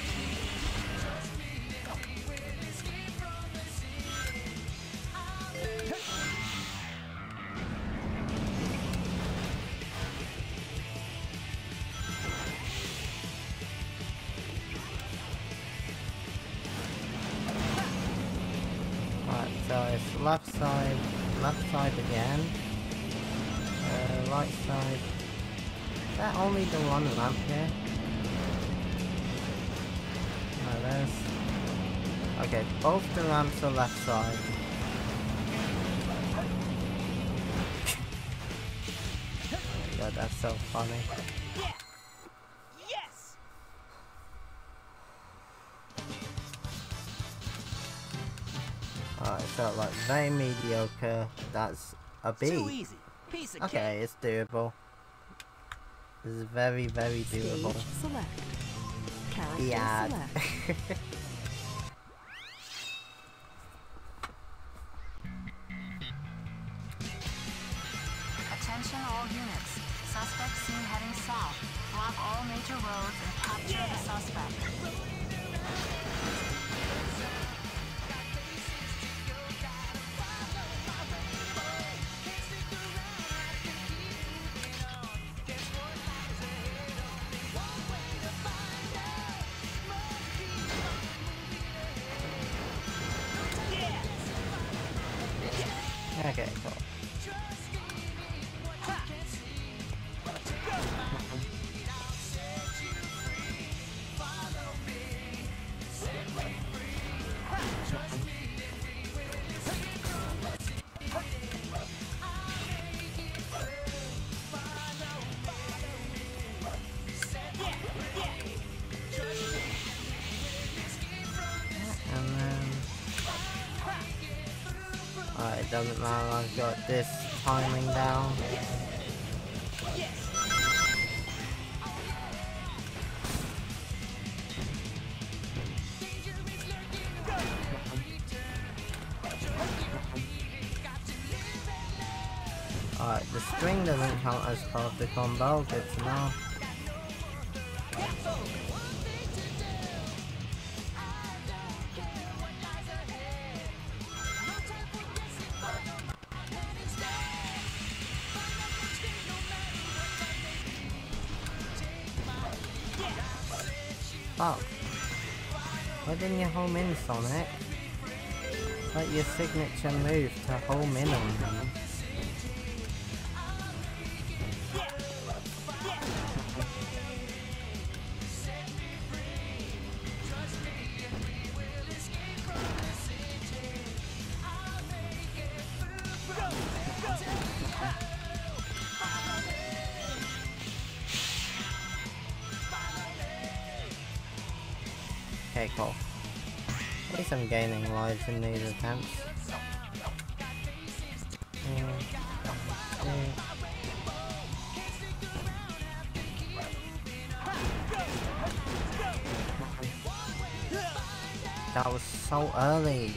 Right, so it's left side again. Right side. Is that only the one lamp here? it is. Okay, both the ramps are left side. Oh my god, that's so funny. Yes! Alright, so like very mediocre. That's a B. Too easy. Piece of Okay, cake. it's doable. This is very, very doable. Stage select. Character Yeah. select. Attention all units. Suspect seen heading south. Block all major roads and capture the suspect. Okay, cool. And then... Alright, it doesn't matter, I've got this timing down. Alright, the string doesn't count as part of the combo, good to know. Fuck. Why didn't you home in, Sonic? Like your signature move to home in on him. Okay, cool. At least I'm gaining lives in these attempts. That was so early.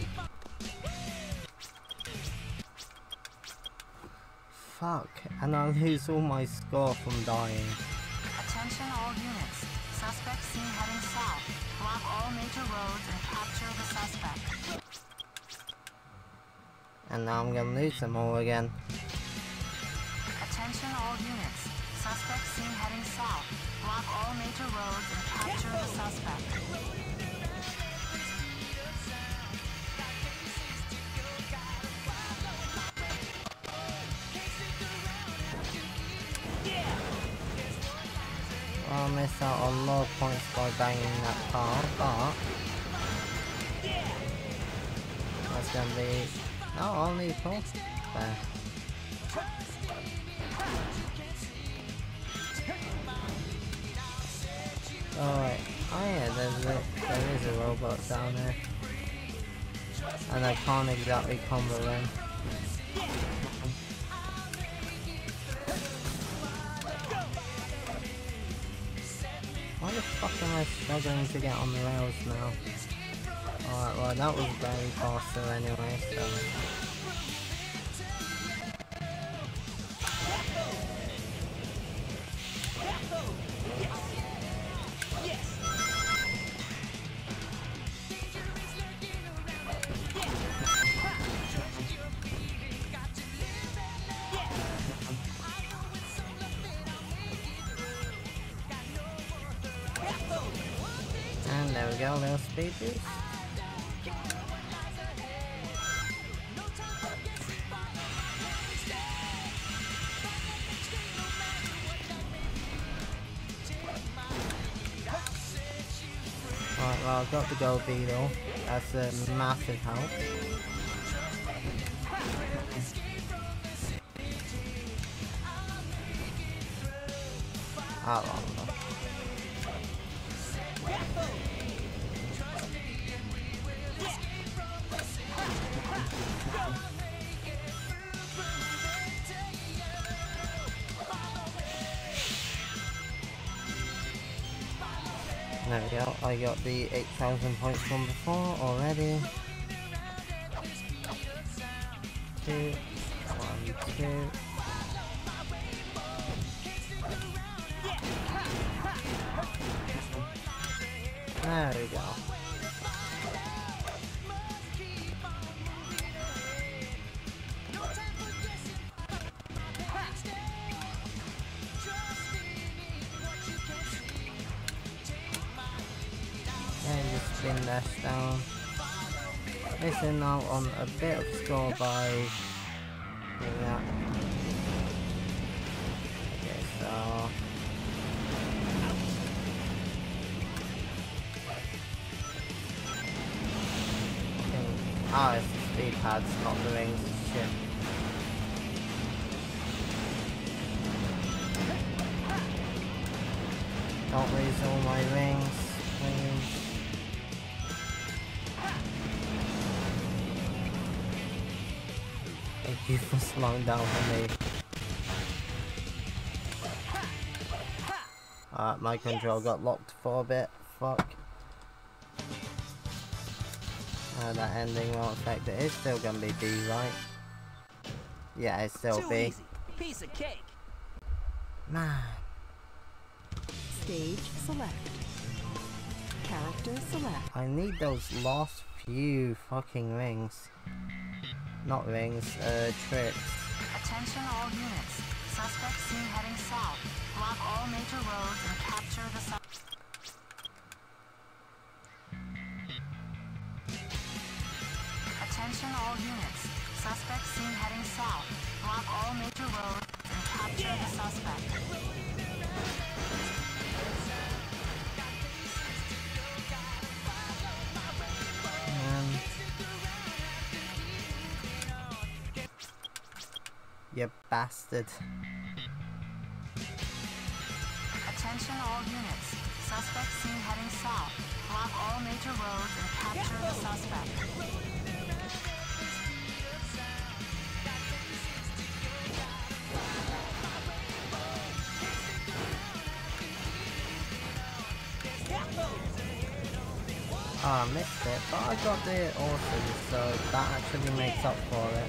Fuck, and I lose all my score from dying. Attention all units. Suspect seen heading south. Block all major roads and capture the suspect. And now I'm gonna lose them all again. Attention all units. Suspect seen heading south. Block all major roads and capture the suspect. I'll miss out on more points by banging that car, but that's gonna be only cool. There. Alright, oh yeah, there is a robot down there. And I can't exactly combo in. Why the fuck am I struggling to get on the rails now? Alright, well that was very faster anyway, so... And there we go, little speed boost. Right, well I've got the gold beetle. That's a massive help. I don't know. There we go, I got the 8,000 points from before already. 2, 1, 2. There we go. And just spin dash down. Missing now on a bit of score by doing that. Okay, so it's the speed pads, not the rings. Shit. Don't lose all my rings, please. Thank you for slowing down for me. My control got locked for a bit. Fuck. That ending won't affect it. It's still gonna be B, right? Yeah, it's still Too B. easy. Piece of cake. Man. Stage select. Character select. I need those last few fucking rings. Not rings, tricks. Attention all units. Suspect seen heading south. Block all major roads and capture the Attention all units. Suspect seen heading south. Block all major roads and capture the suspect. You bastard. Attention all units. Suspect seen heading south. Block all major roads and capture the suspect. I missed it, but I got the awesome, so that actually makes up for it.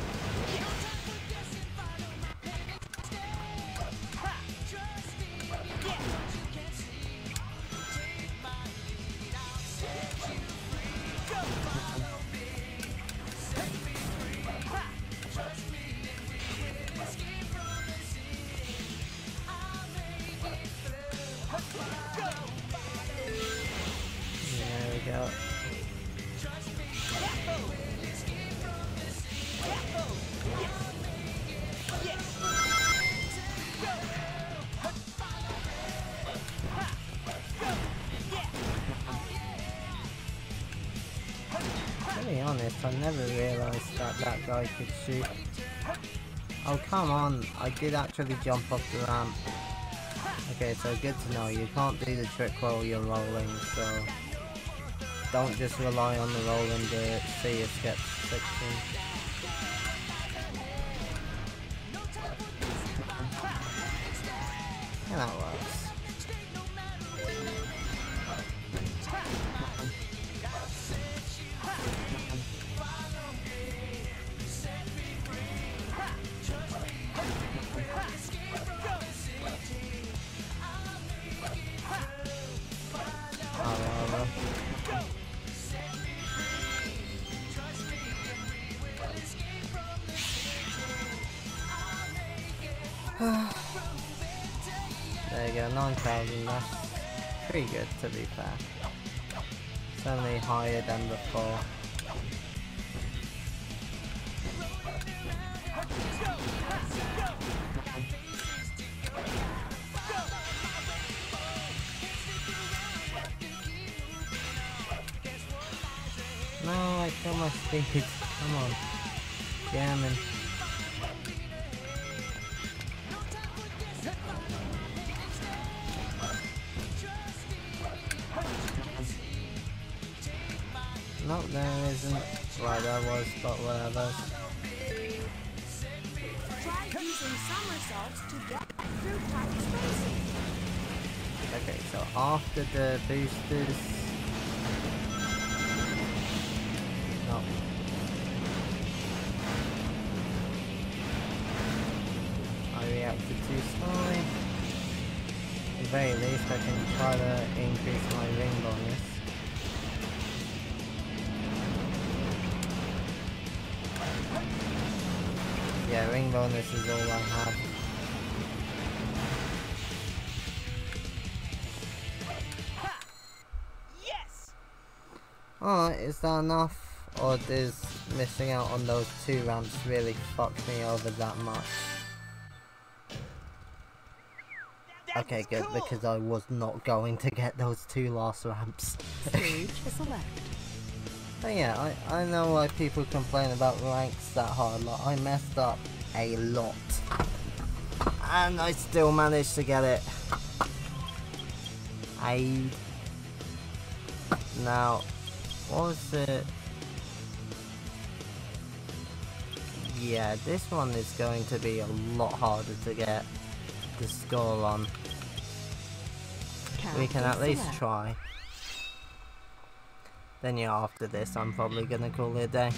There we go. To be honest, I never realised that that guy could shoot. Oh come on, I did actually jump off the ramp. Okay, so good to know, you can't do the trick while you're rolling, so don't just rely on the roll and the see skip section. Yeah, that works. There you go, 9,000, that's pretty good to be fair. It's only higher than before. no, I killed my speed. Come on. Jamming. No, there isn't. Right, there was, but whatever. Try using somersaults to get through tight spaces. Okay, so after the boosters... No. I reacted too slowly. At the very least, I can try to increase my ring bonus. Yeah, ring bonus is all I have. Yes! Alright, is that enough? Or does missing out on those 2 ramps really fuck me over that much? Okay, good, cool. because I was not going to get those 2 last ramps. Stage select. But yeah, I know why people complain about ranks that hard. Like, I messed up a lot. And I still managed to get it. Now, what was it? Yeah, this one is going to be a lot harder to get the score on. We can at least try. Then yeah, after this I'm probably gonna call it a day.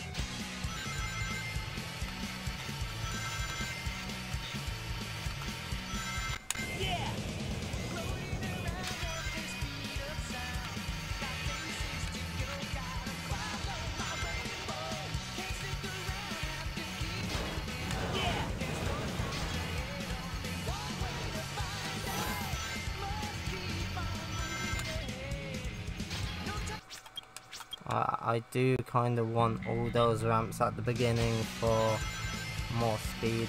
I do kind of want all those ramps at the beginning for more speed.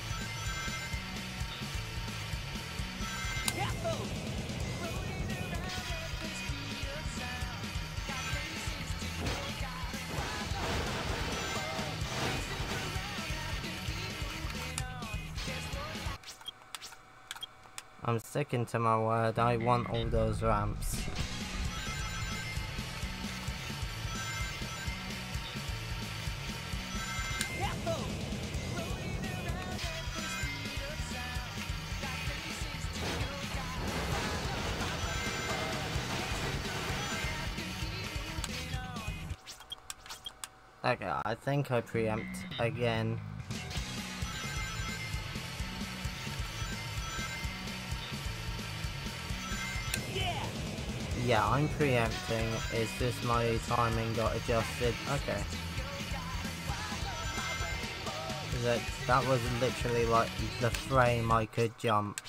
I'm sticking to my word, I want all those ramps. Okay, I think I preempt again. Yeah, I'm preempting. It's just my timing got adjusted. Okay. That was literally like the frame I could jump.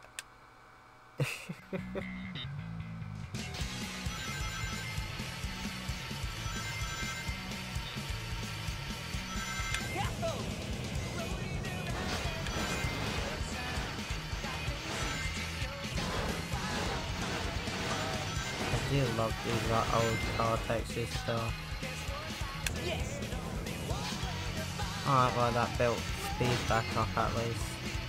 I do love these old car textures still. Alright, well that built speed back up at least.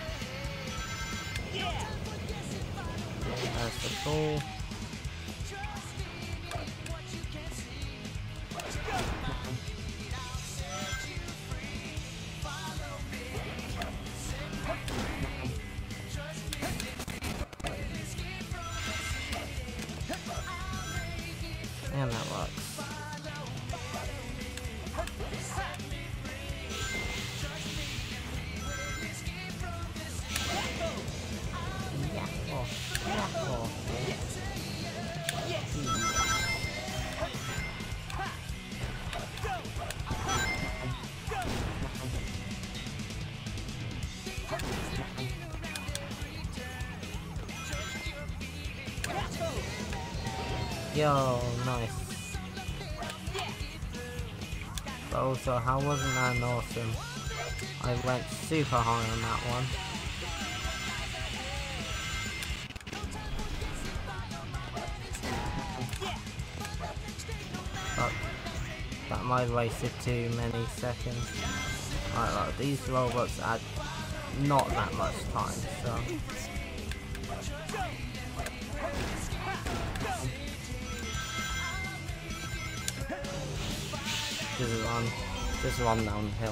There's the ball. And that works. Yo, nice. But also, how wasn't that awesome? I went super high on that one. But I wasted too many seconds. Alright, look, these robots add not that much time, so... Just run downhill.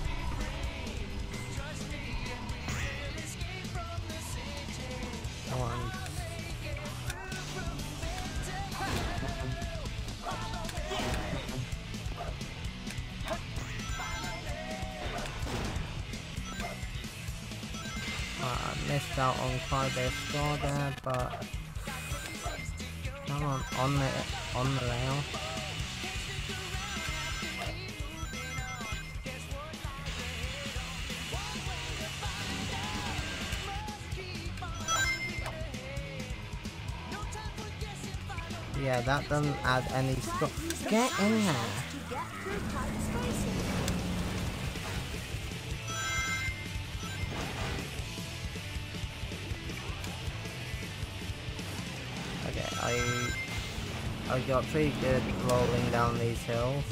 Come on. I missed out on quite a score there, but come on the rail. Yeah, that doesn't add any score. Get in there! To get through tight spaces. Okay, I got pretty good rolling down these hills.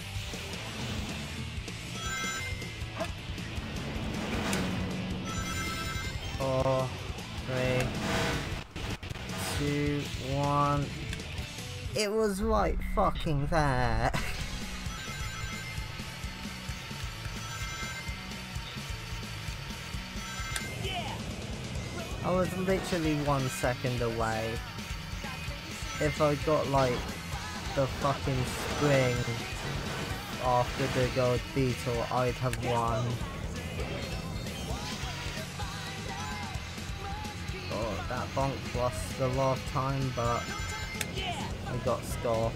Four, 3, 2, 1. It was right fucking there. I was literally 1 second away. If I got like the fucking spring after the gold beetle, I'd have won. Oh, that bonk lost a lot of time, but I got score.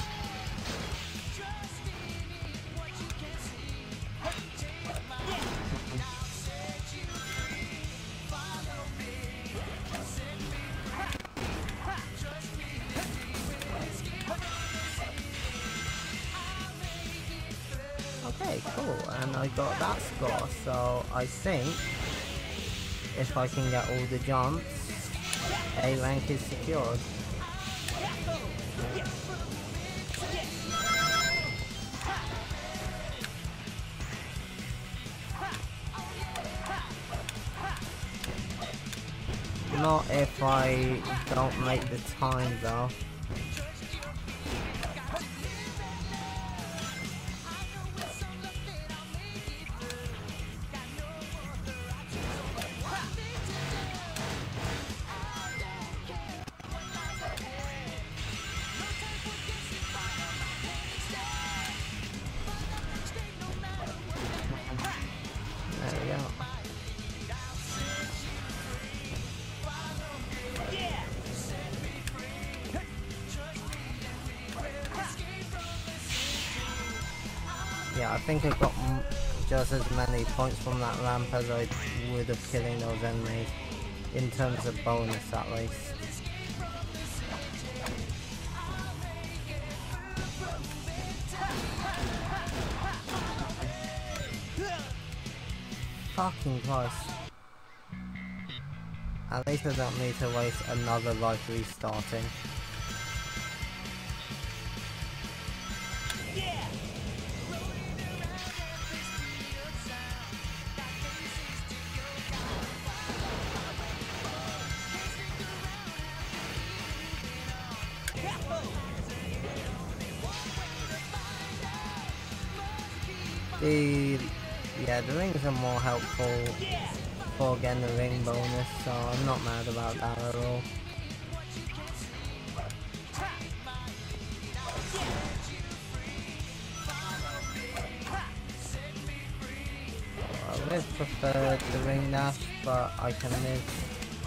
Okay, cool, and I got that score, so I think if I can get all the jumps, A rank is secured. Not if I don't make the time though. There we go. Yeah, I think I got just as many points from that ramp as I would have killing those enemies, in terms of bonus at least. Fucking Christ. At least I don't need to waste another life restarting. The rings are more helpful for getting the ring bonus, so I'm not mad about that at all. I would have preferred the ring dash, but I can live.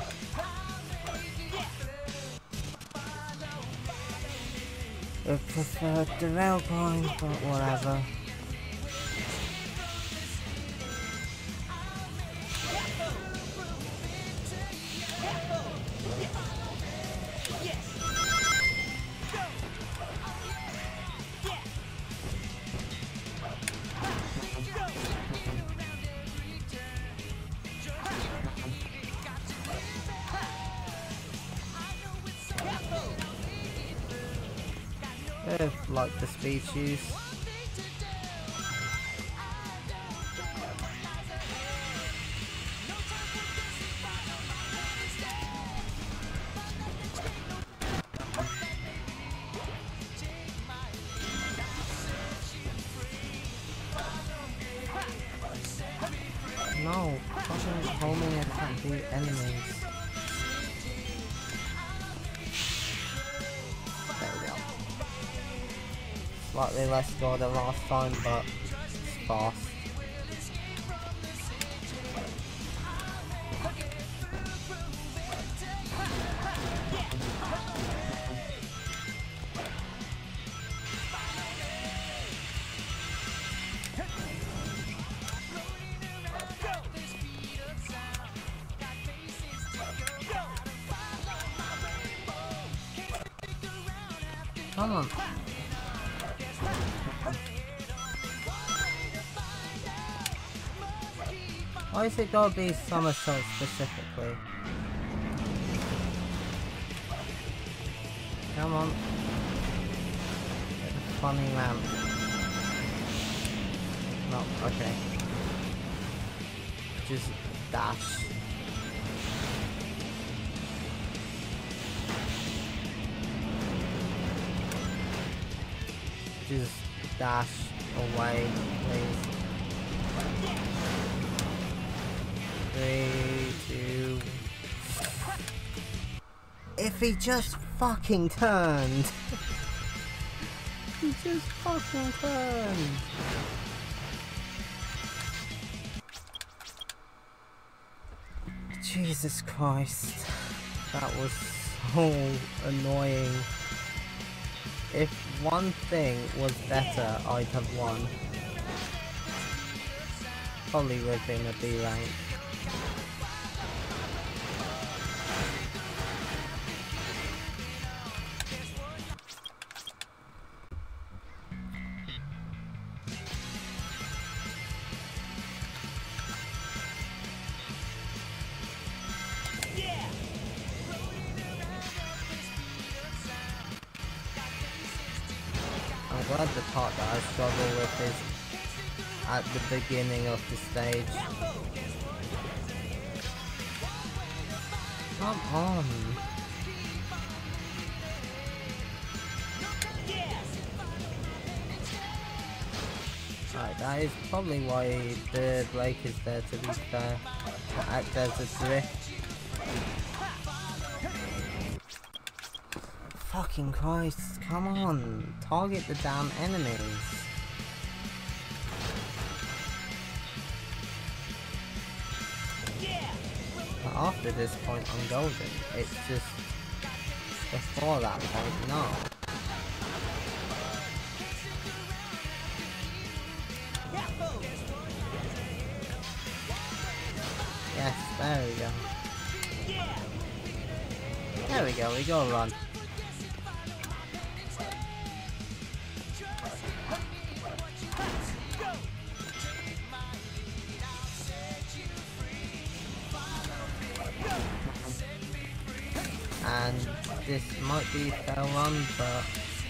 I preferred the rail climb, but whatever. If like the speed shoes. No, fucking homing attack the enemies. There we go. Slightly less score than last time, but it's fast. Come on. Why is it gotta be somersault specifically? Come on. Get the funny lamp. No, okay. Just dash. Just dash away, please. 3, 2. If he just fucking turned. He just fucking turned. Jesus Christ. That was so annoying. If one thing was better, I'd have won. Probably would have been a B rank. I'm glad the part that I struggle with is at the beginning of the stage. Come on! Right, that is probably why the break is there, to be fair, to act as a drift. Fucking Christ, come on, target the damn enemies. But after this point I'm golden, it's just before that point, no. Yes, there we go. There we go, we go run. And this might be a fail run, but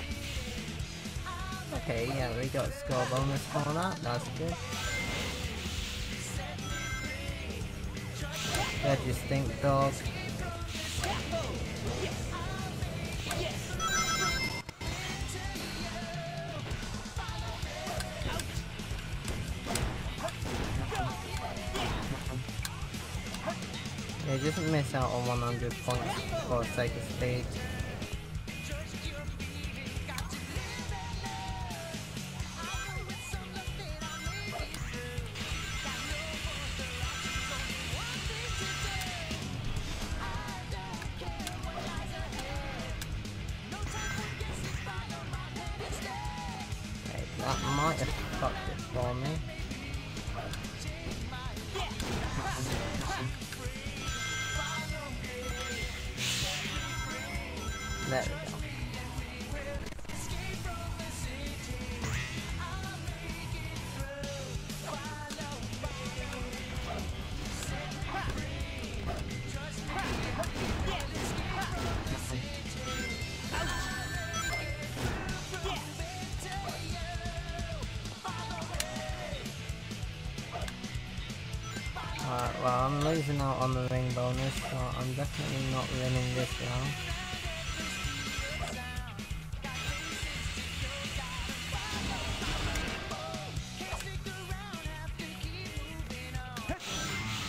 okay, yeah, we got a score bonus for that, that's good. Where'd you stink, dog? Yeah, just miss out on 100 points for the sake of speed. Okay, that might have fucked it for me. There we go. Alright, well, I'm losing out on the ring bonus, so I'm definitely not winning this round.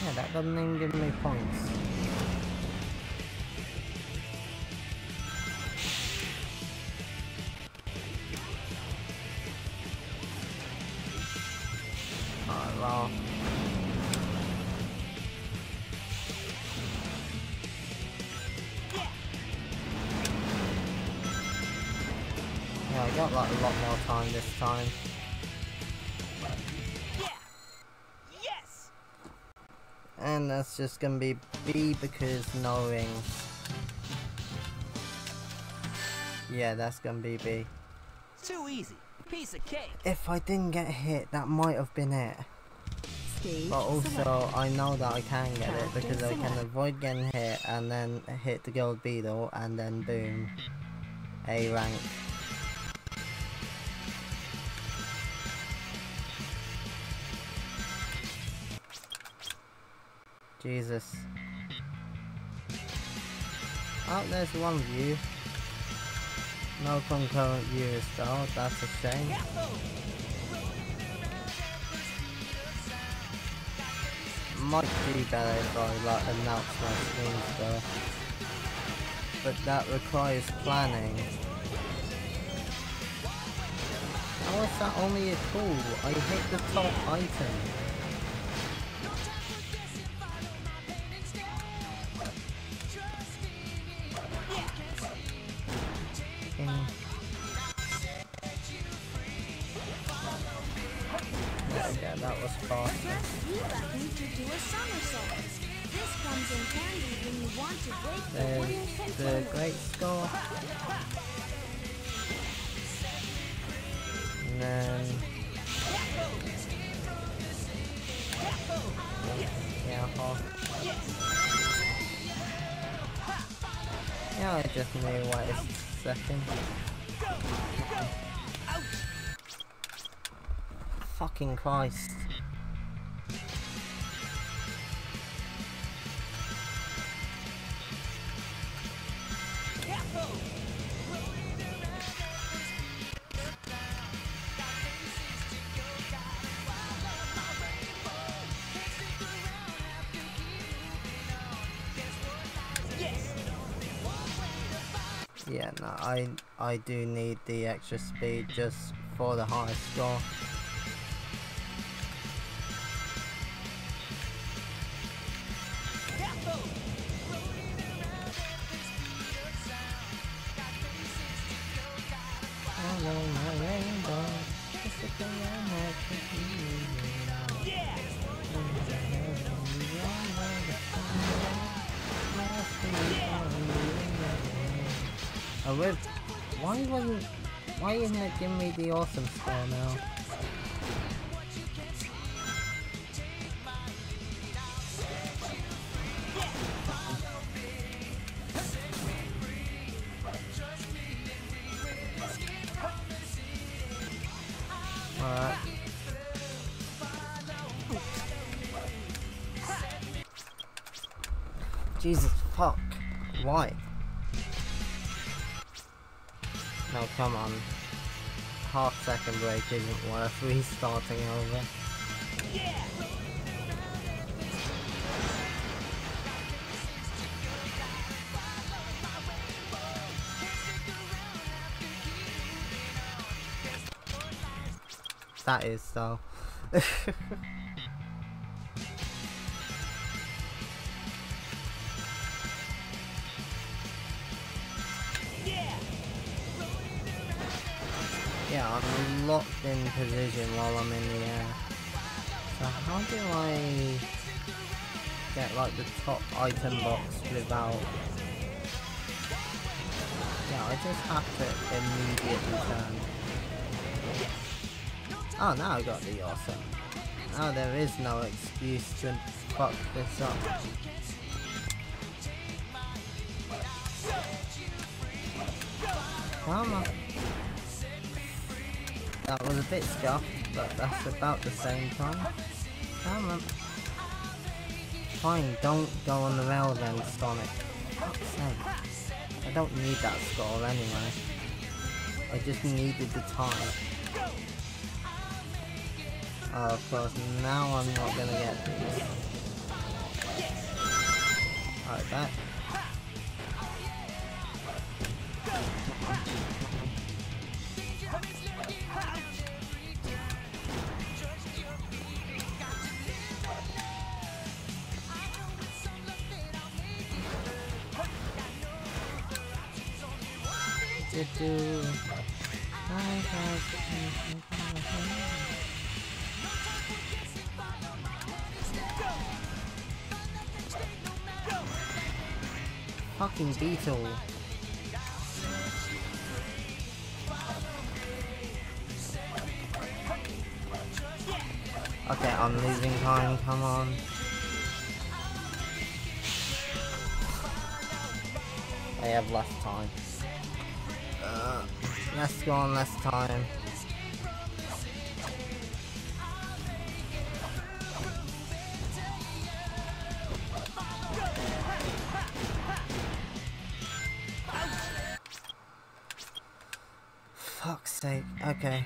Yeah, that doesn't even give me points. Alright, well. Yeah, I got like a lot more time this time. And that's just gonna be B because no rings. Yeah, that's gonna be B. Too easy. Piece of cake. If I didn't get hit, that might have been it. Stage But also, select. I know that I can get it because I can Select. avoid getting hit and then hit the gold beetle and then boom, A rank. Jesus. Oh, there's one view. No concurrent viewers though, that's a shame. Might be better if I like announce my streams though. But that requires planning. How is that only a tool? I hit the top item. Yeah, that was fast. Press B button to do a somersault. This comes in handy when you want to break the wooden There's the container. great score. And then... Yeah, yeah, I just knew wait a second. Fucking Christ. Yeah, no, I do need the extra speed just for the high score. I would. Why isn't it giving me the awesome score now? Alright. Jesus fuck. Why? No, come on. Half-second break isn't worth restarting over. That is so. Yeah, I'm locked in position while I'm in the air. So how do I get like the top item box without... Yeah, I just have to immediately turn. Oh, now I got the awesome. Now there is no excuse to fuck this up. Come on. That was a bit scuffed, but that's about the same time. Come on. Fine, don't go on the rail then, Sonic. Fuck's sake. I don't need that score anyway. I just needed the time. Oh, of course, now I'm not gonna get these. that. Fucking beetle. Okay, I'm losing time, come on. I have less time. Let's go on less time. Fuck's sake, okay.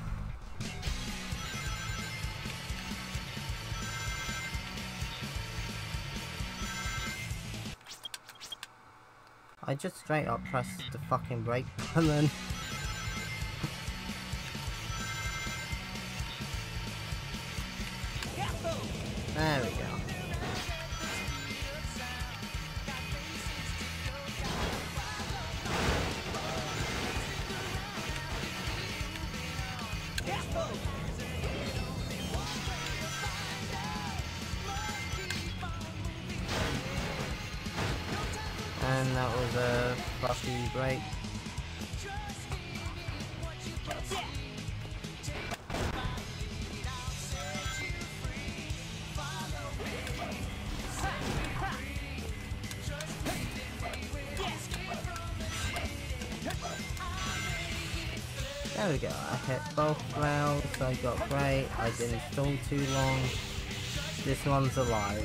I just straight up pressed the fucking brake button. There we go. And that was a fluffy break. There we go, I hit both rails, I got great, I didn't stall too long. This one's alive.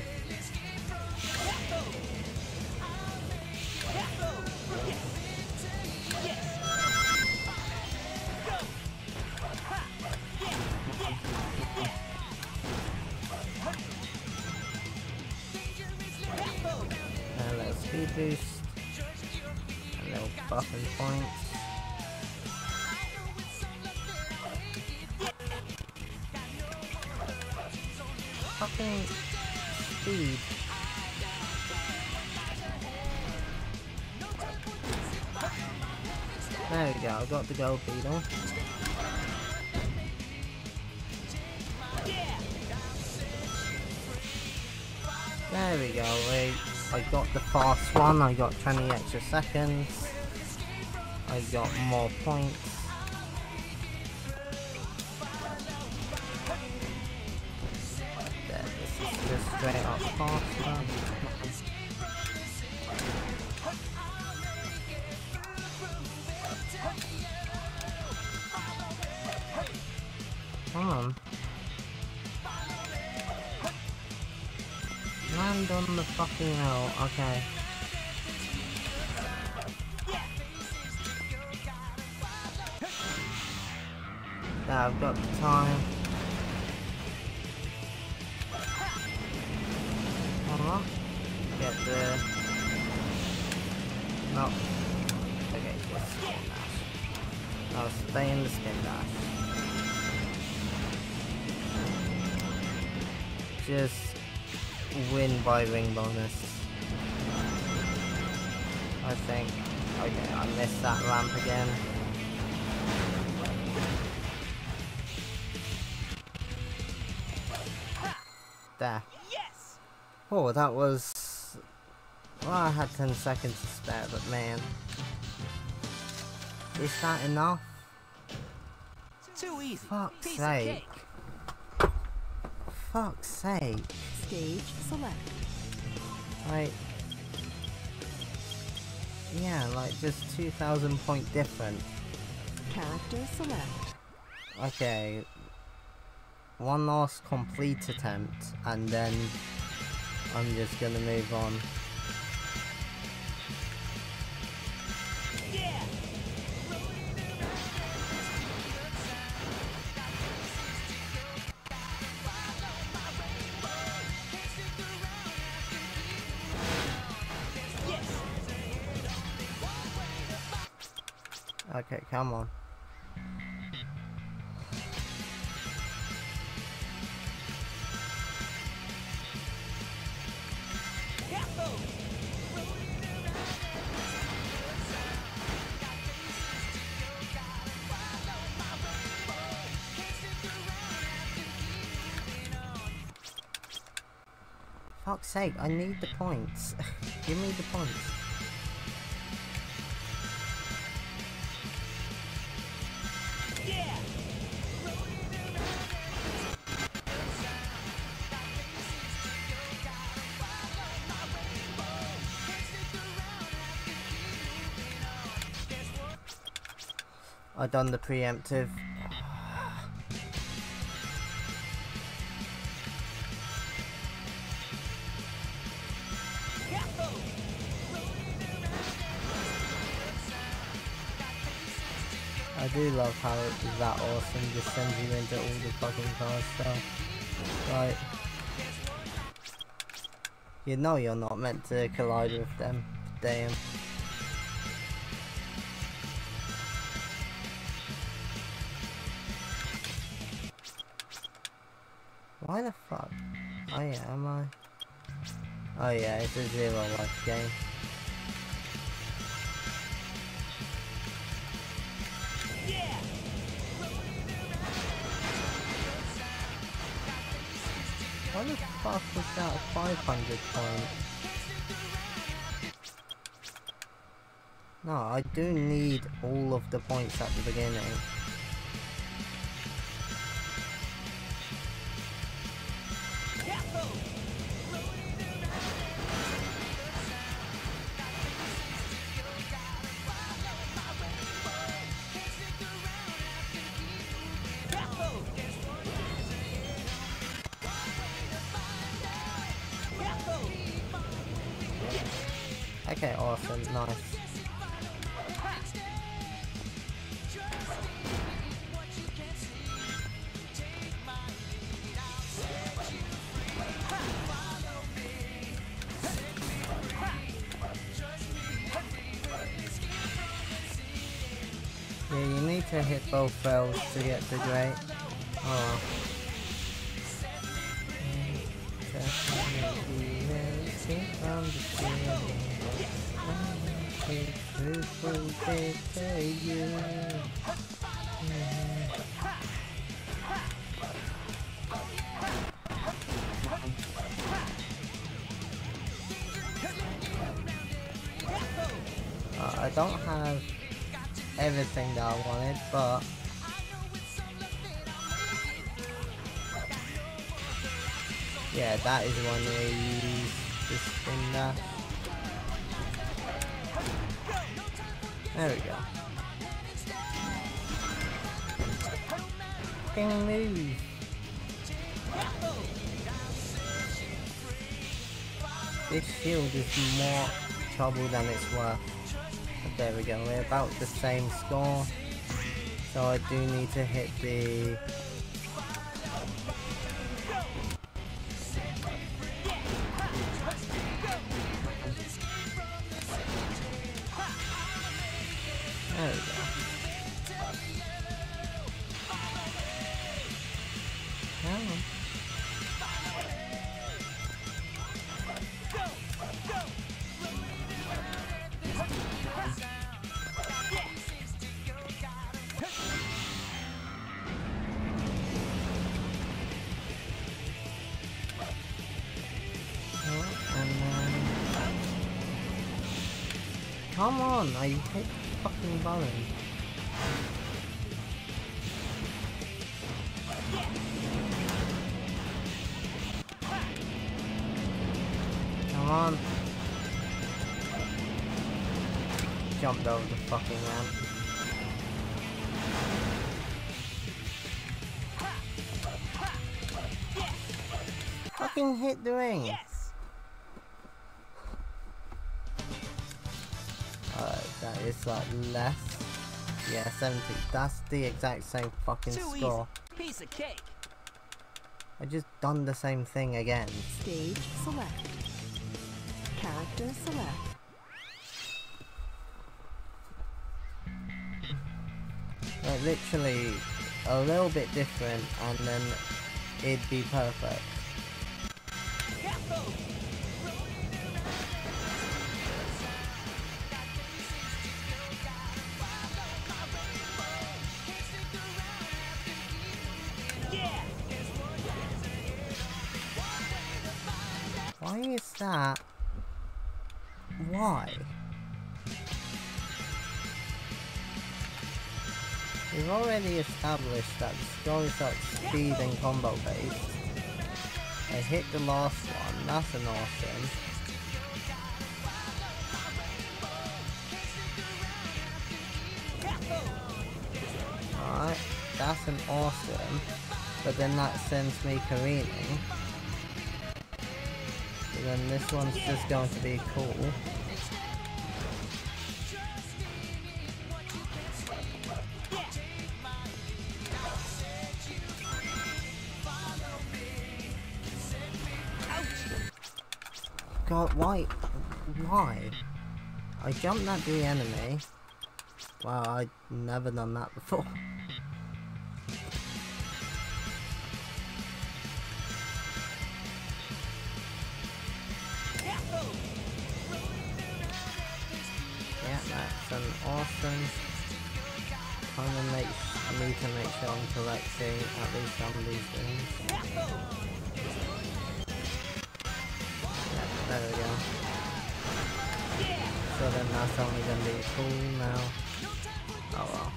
A little speed boost, a little buff and points. Fucking speed. There we go, I got the gold beetle. There we go, I got the fast one, I got 20 extra seconds. I got more points. There, this is just straight up faster. Come on. Land on the fucking hill, okay. There, I've got the time. Come on. Get the... No. Okay, just spin dash. No, stay in the spin dash. Just win by ring bonus. I think. Okay, I missed that ramp again. There. Yes! Oh, that was... Well, I had 10 seconds to spare, but man. Is that enough? Too easy. Fuck's Piece sake. of cake. Fuck's sake. Stage select. Like... Yeah, like just 2,000 point difference. Character select. Okay. One last complete attempt, and then I'm just gonna move on. Yeah! Okay, come on. Fuck's sake, I need the points. Give me the points. I done the preemptive. I do love how it's that awesome, just sends you into all the fucking cars stuff. Like, you know you're not meant to collide with them, damn. Why the fuck? Oh yeah, am I? Oh yeah, it's a 0 life game. Why the fuck was that a 500 point? No, I do need all of the points at the beginning. Okay, awesome, nice. Yeah, you need to hit both rails to get the great. Oh. I don't have everything that I wanted, but yeah, that is one where you use this thing there. There we go. Fucking move. This shield is more trouble than it's worth. But there we go, we're about the same score. So I do need to hit the... There we go. Come on. Come on, I hit the fucking button. Come on. Jumped over the fucking ramp. Fucking hit the ring. That is like less. Yeah, 70. That's the exact same fucking score. Piece of cake. I just done the same thing again. Stage select. Character select. Like literally a little bit different and then it'd be perfect. Why is that? Why? We've already established that the score is like speed and combo based. I hit the last one, that's an awesome. Alright, that's an awesome. But then that sends me careening. So then this one's just going to be cool. God, why? Why? I jumped at the enemy. Wow, I'd never done that before. Yeah, that's an awesome. Need to make sure I'm collecting at least some of these things. There we go. So then that's only gonna be cool now. Oh well.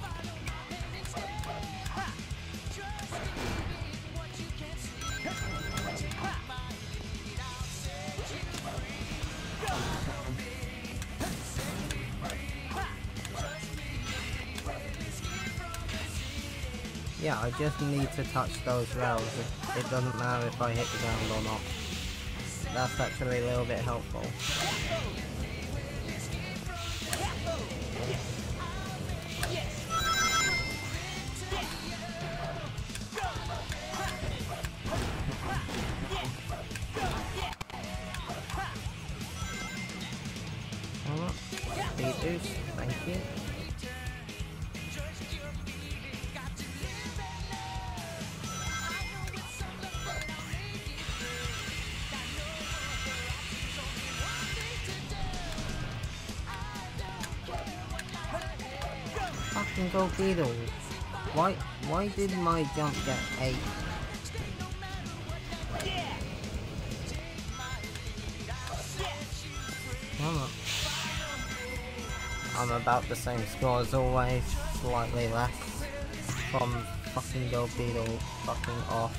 Yeah, I just need to touch those rails. It doesn't matter if I hit the ground or not. That's actually a little bit helpful. Speed boost, thank you. Fucking go Beetle. Why did my jump get 8? I'm about the same score as always, slightly less from fucking Go Beetle fucking off.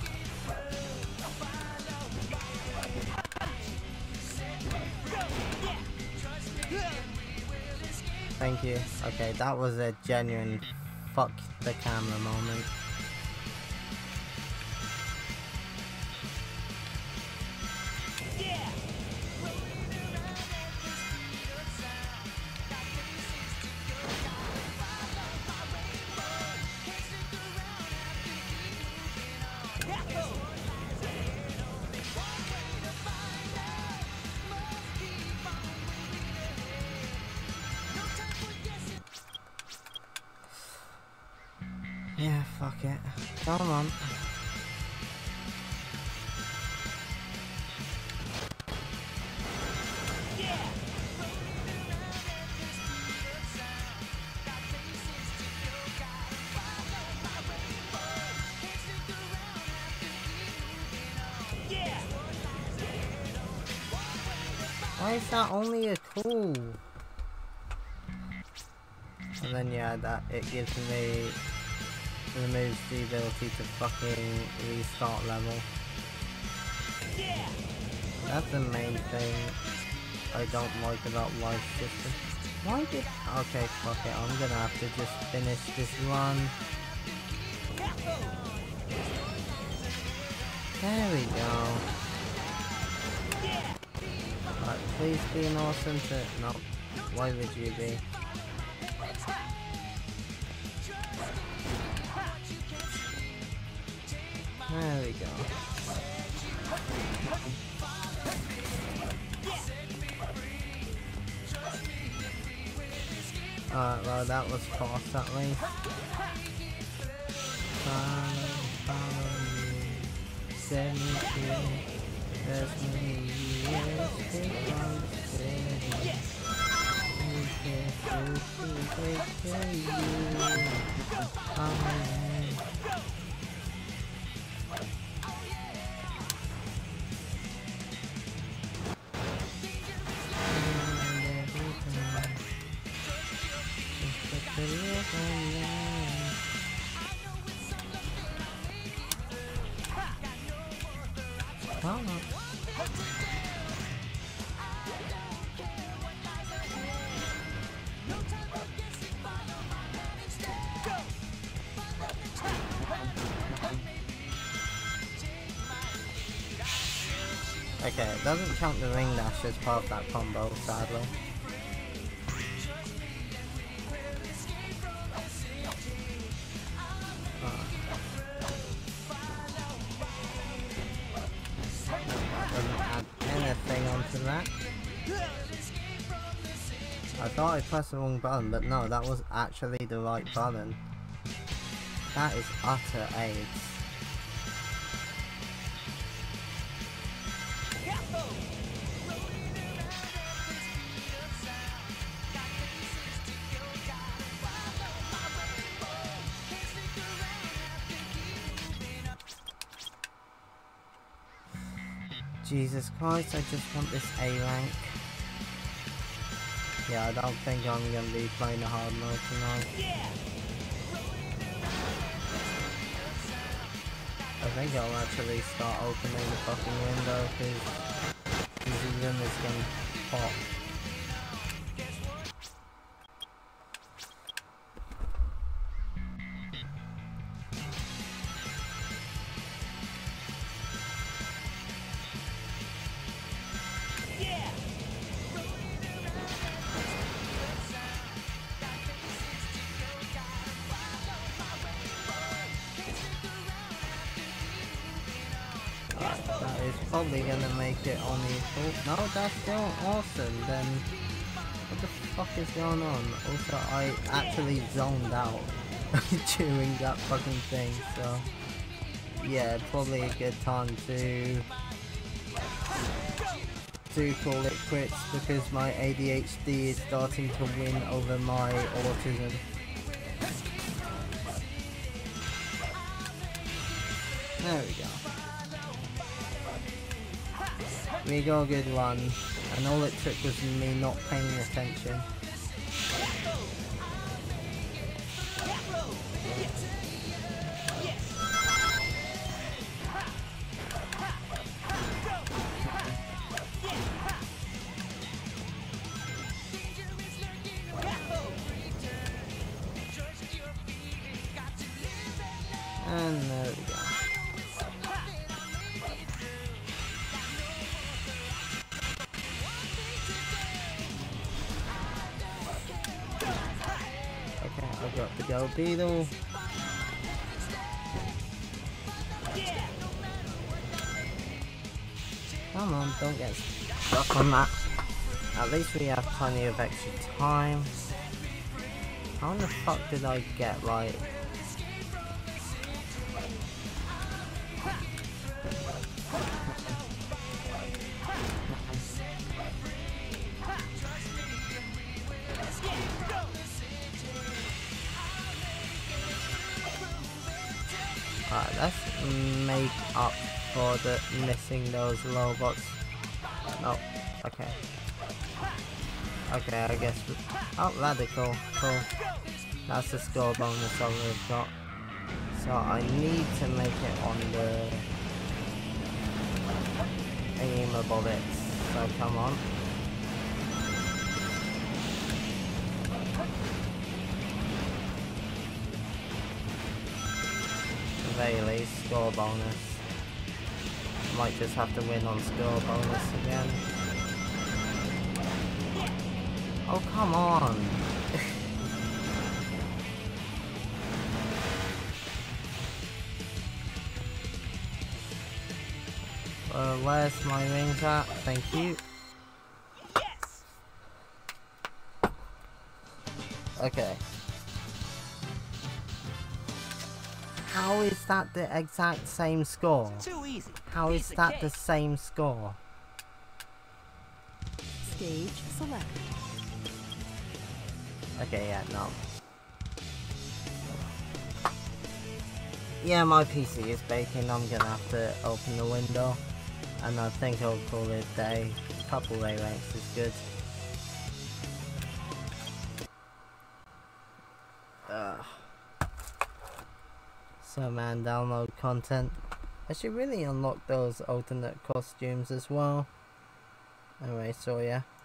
Thank you. Okay, that was a genuine fuck the camera moment. Yeah, fuck it. Come on. Why is that only a cool? And then yeah, that it gives me, removes the ability to fucking restart level. That's the main thing I don't like about life system. Why did... Okay, fuck it, I'm gonna have to just finish this run. There we go. Right, please be an awesome to... No, why would you be? There we go. Alright, well that was fast at least. Follow me, set me free. There's many years to come stay. Okay, it doesn't count the ring dash as part of that combo, sadly. Doesn't add anything onto that. I thought I pressed the wrong button, but no, that was actually the right button. That is utter AIDS. Jesus Christ, I just want this A rank. Yeah, I don't think I'm gonna be playing the hard mode tonight. I think I'll actually start opening the fucking window because this room is getting hot. That is probably gonna make it on the... Oh, no, that's still awesome. Then what the fuck is going on? Also, I actually zoned out during that fucking thing, so yeah, probably a good time to call it quits because my ADHD is starting to win over my autism. There we go. We got a good run, and all it took was me not paying attention. And there we go. Okay, I've got the Go Beetle. Come on, don't get stuck on that. At least we have plenty of extra time. How in the fuck did I get right? Alright, let's make up for the missing those low bots. No, okay. Okay, I guess. Oh, radical. Cool. That's the score bonus that we've got. So I need to make it on the aimable bits. So come on. Bailey, score bonus. Might just have to win on score bonus again. Oh, come on! Where's my rings at? Thank you. Okay. How is that the exact same score? Too easy. How is Piece of that cake. the same score? Stage select. Okay, yeah, no. Yeah, my PC is baking. I'm gonna have to open the window. And I think I'll call it a day. A couple A ranks is good. So man, download content. I should really unlock those alternate costumes as well. Anyway, so yeah.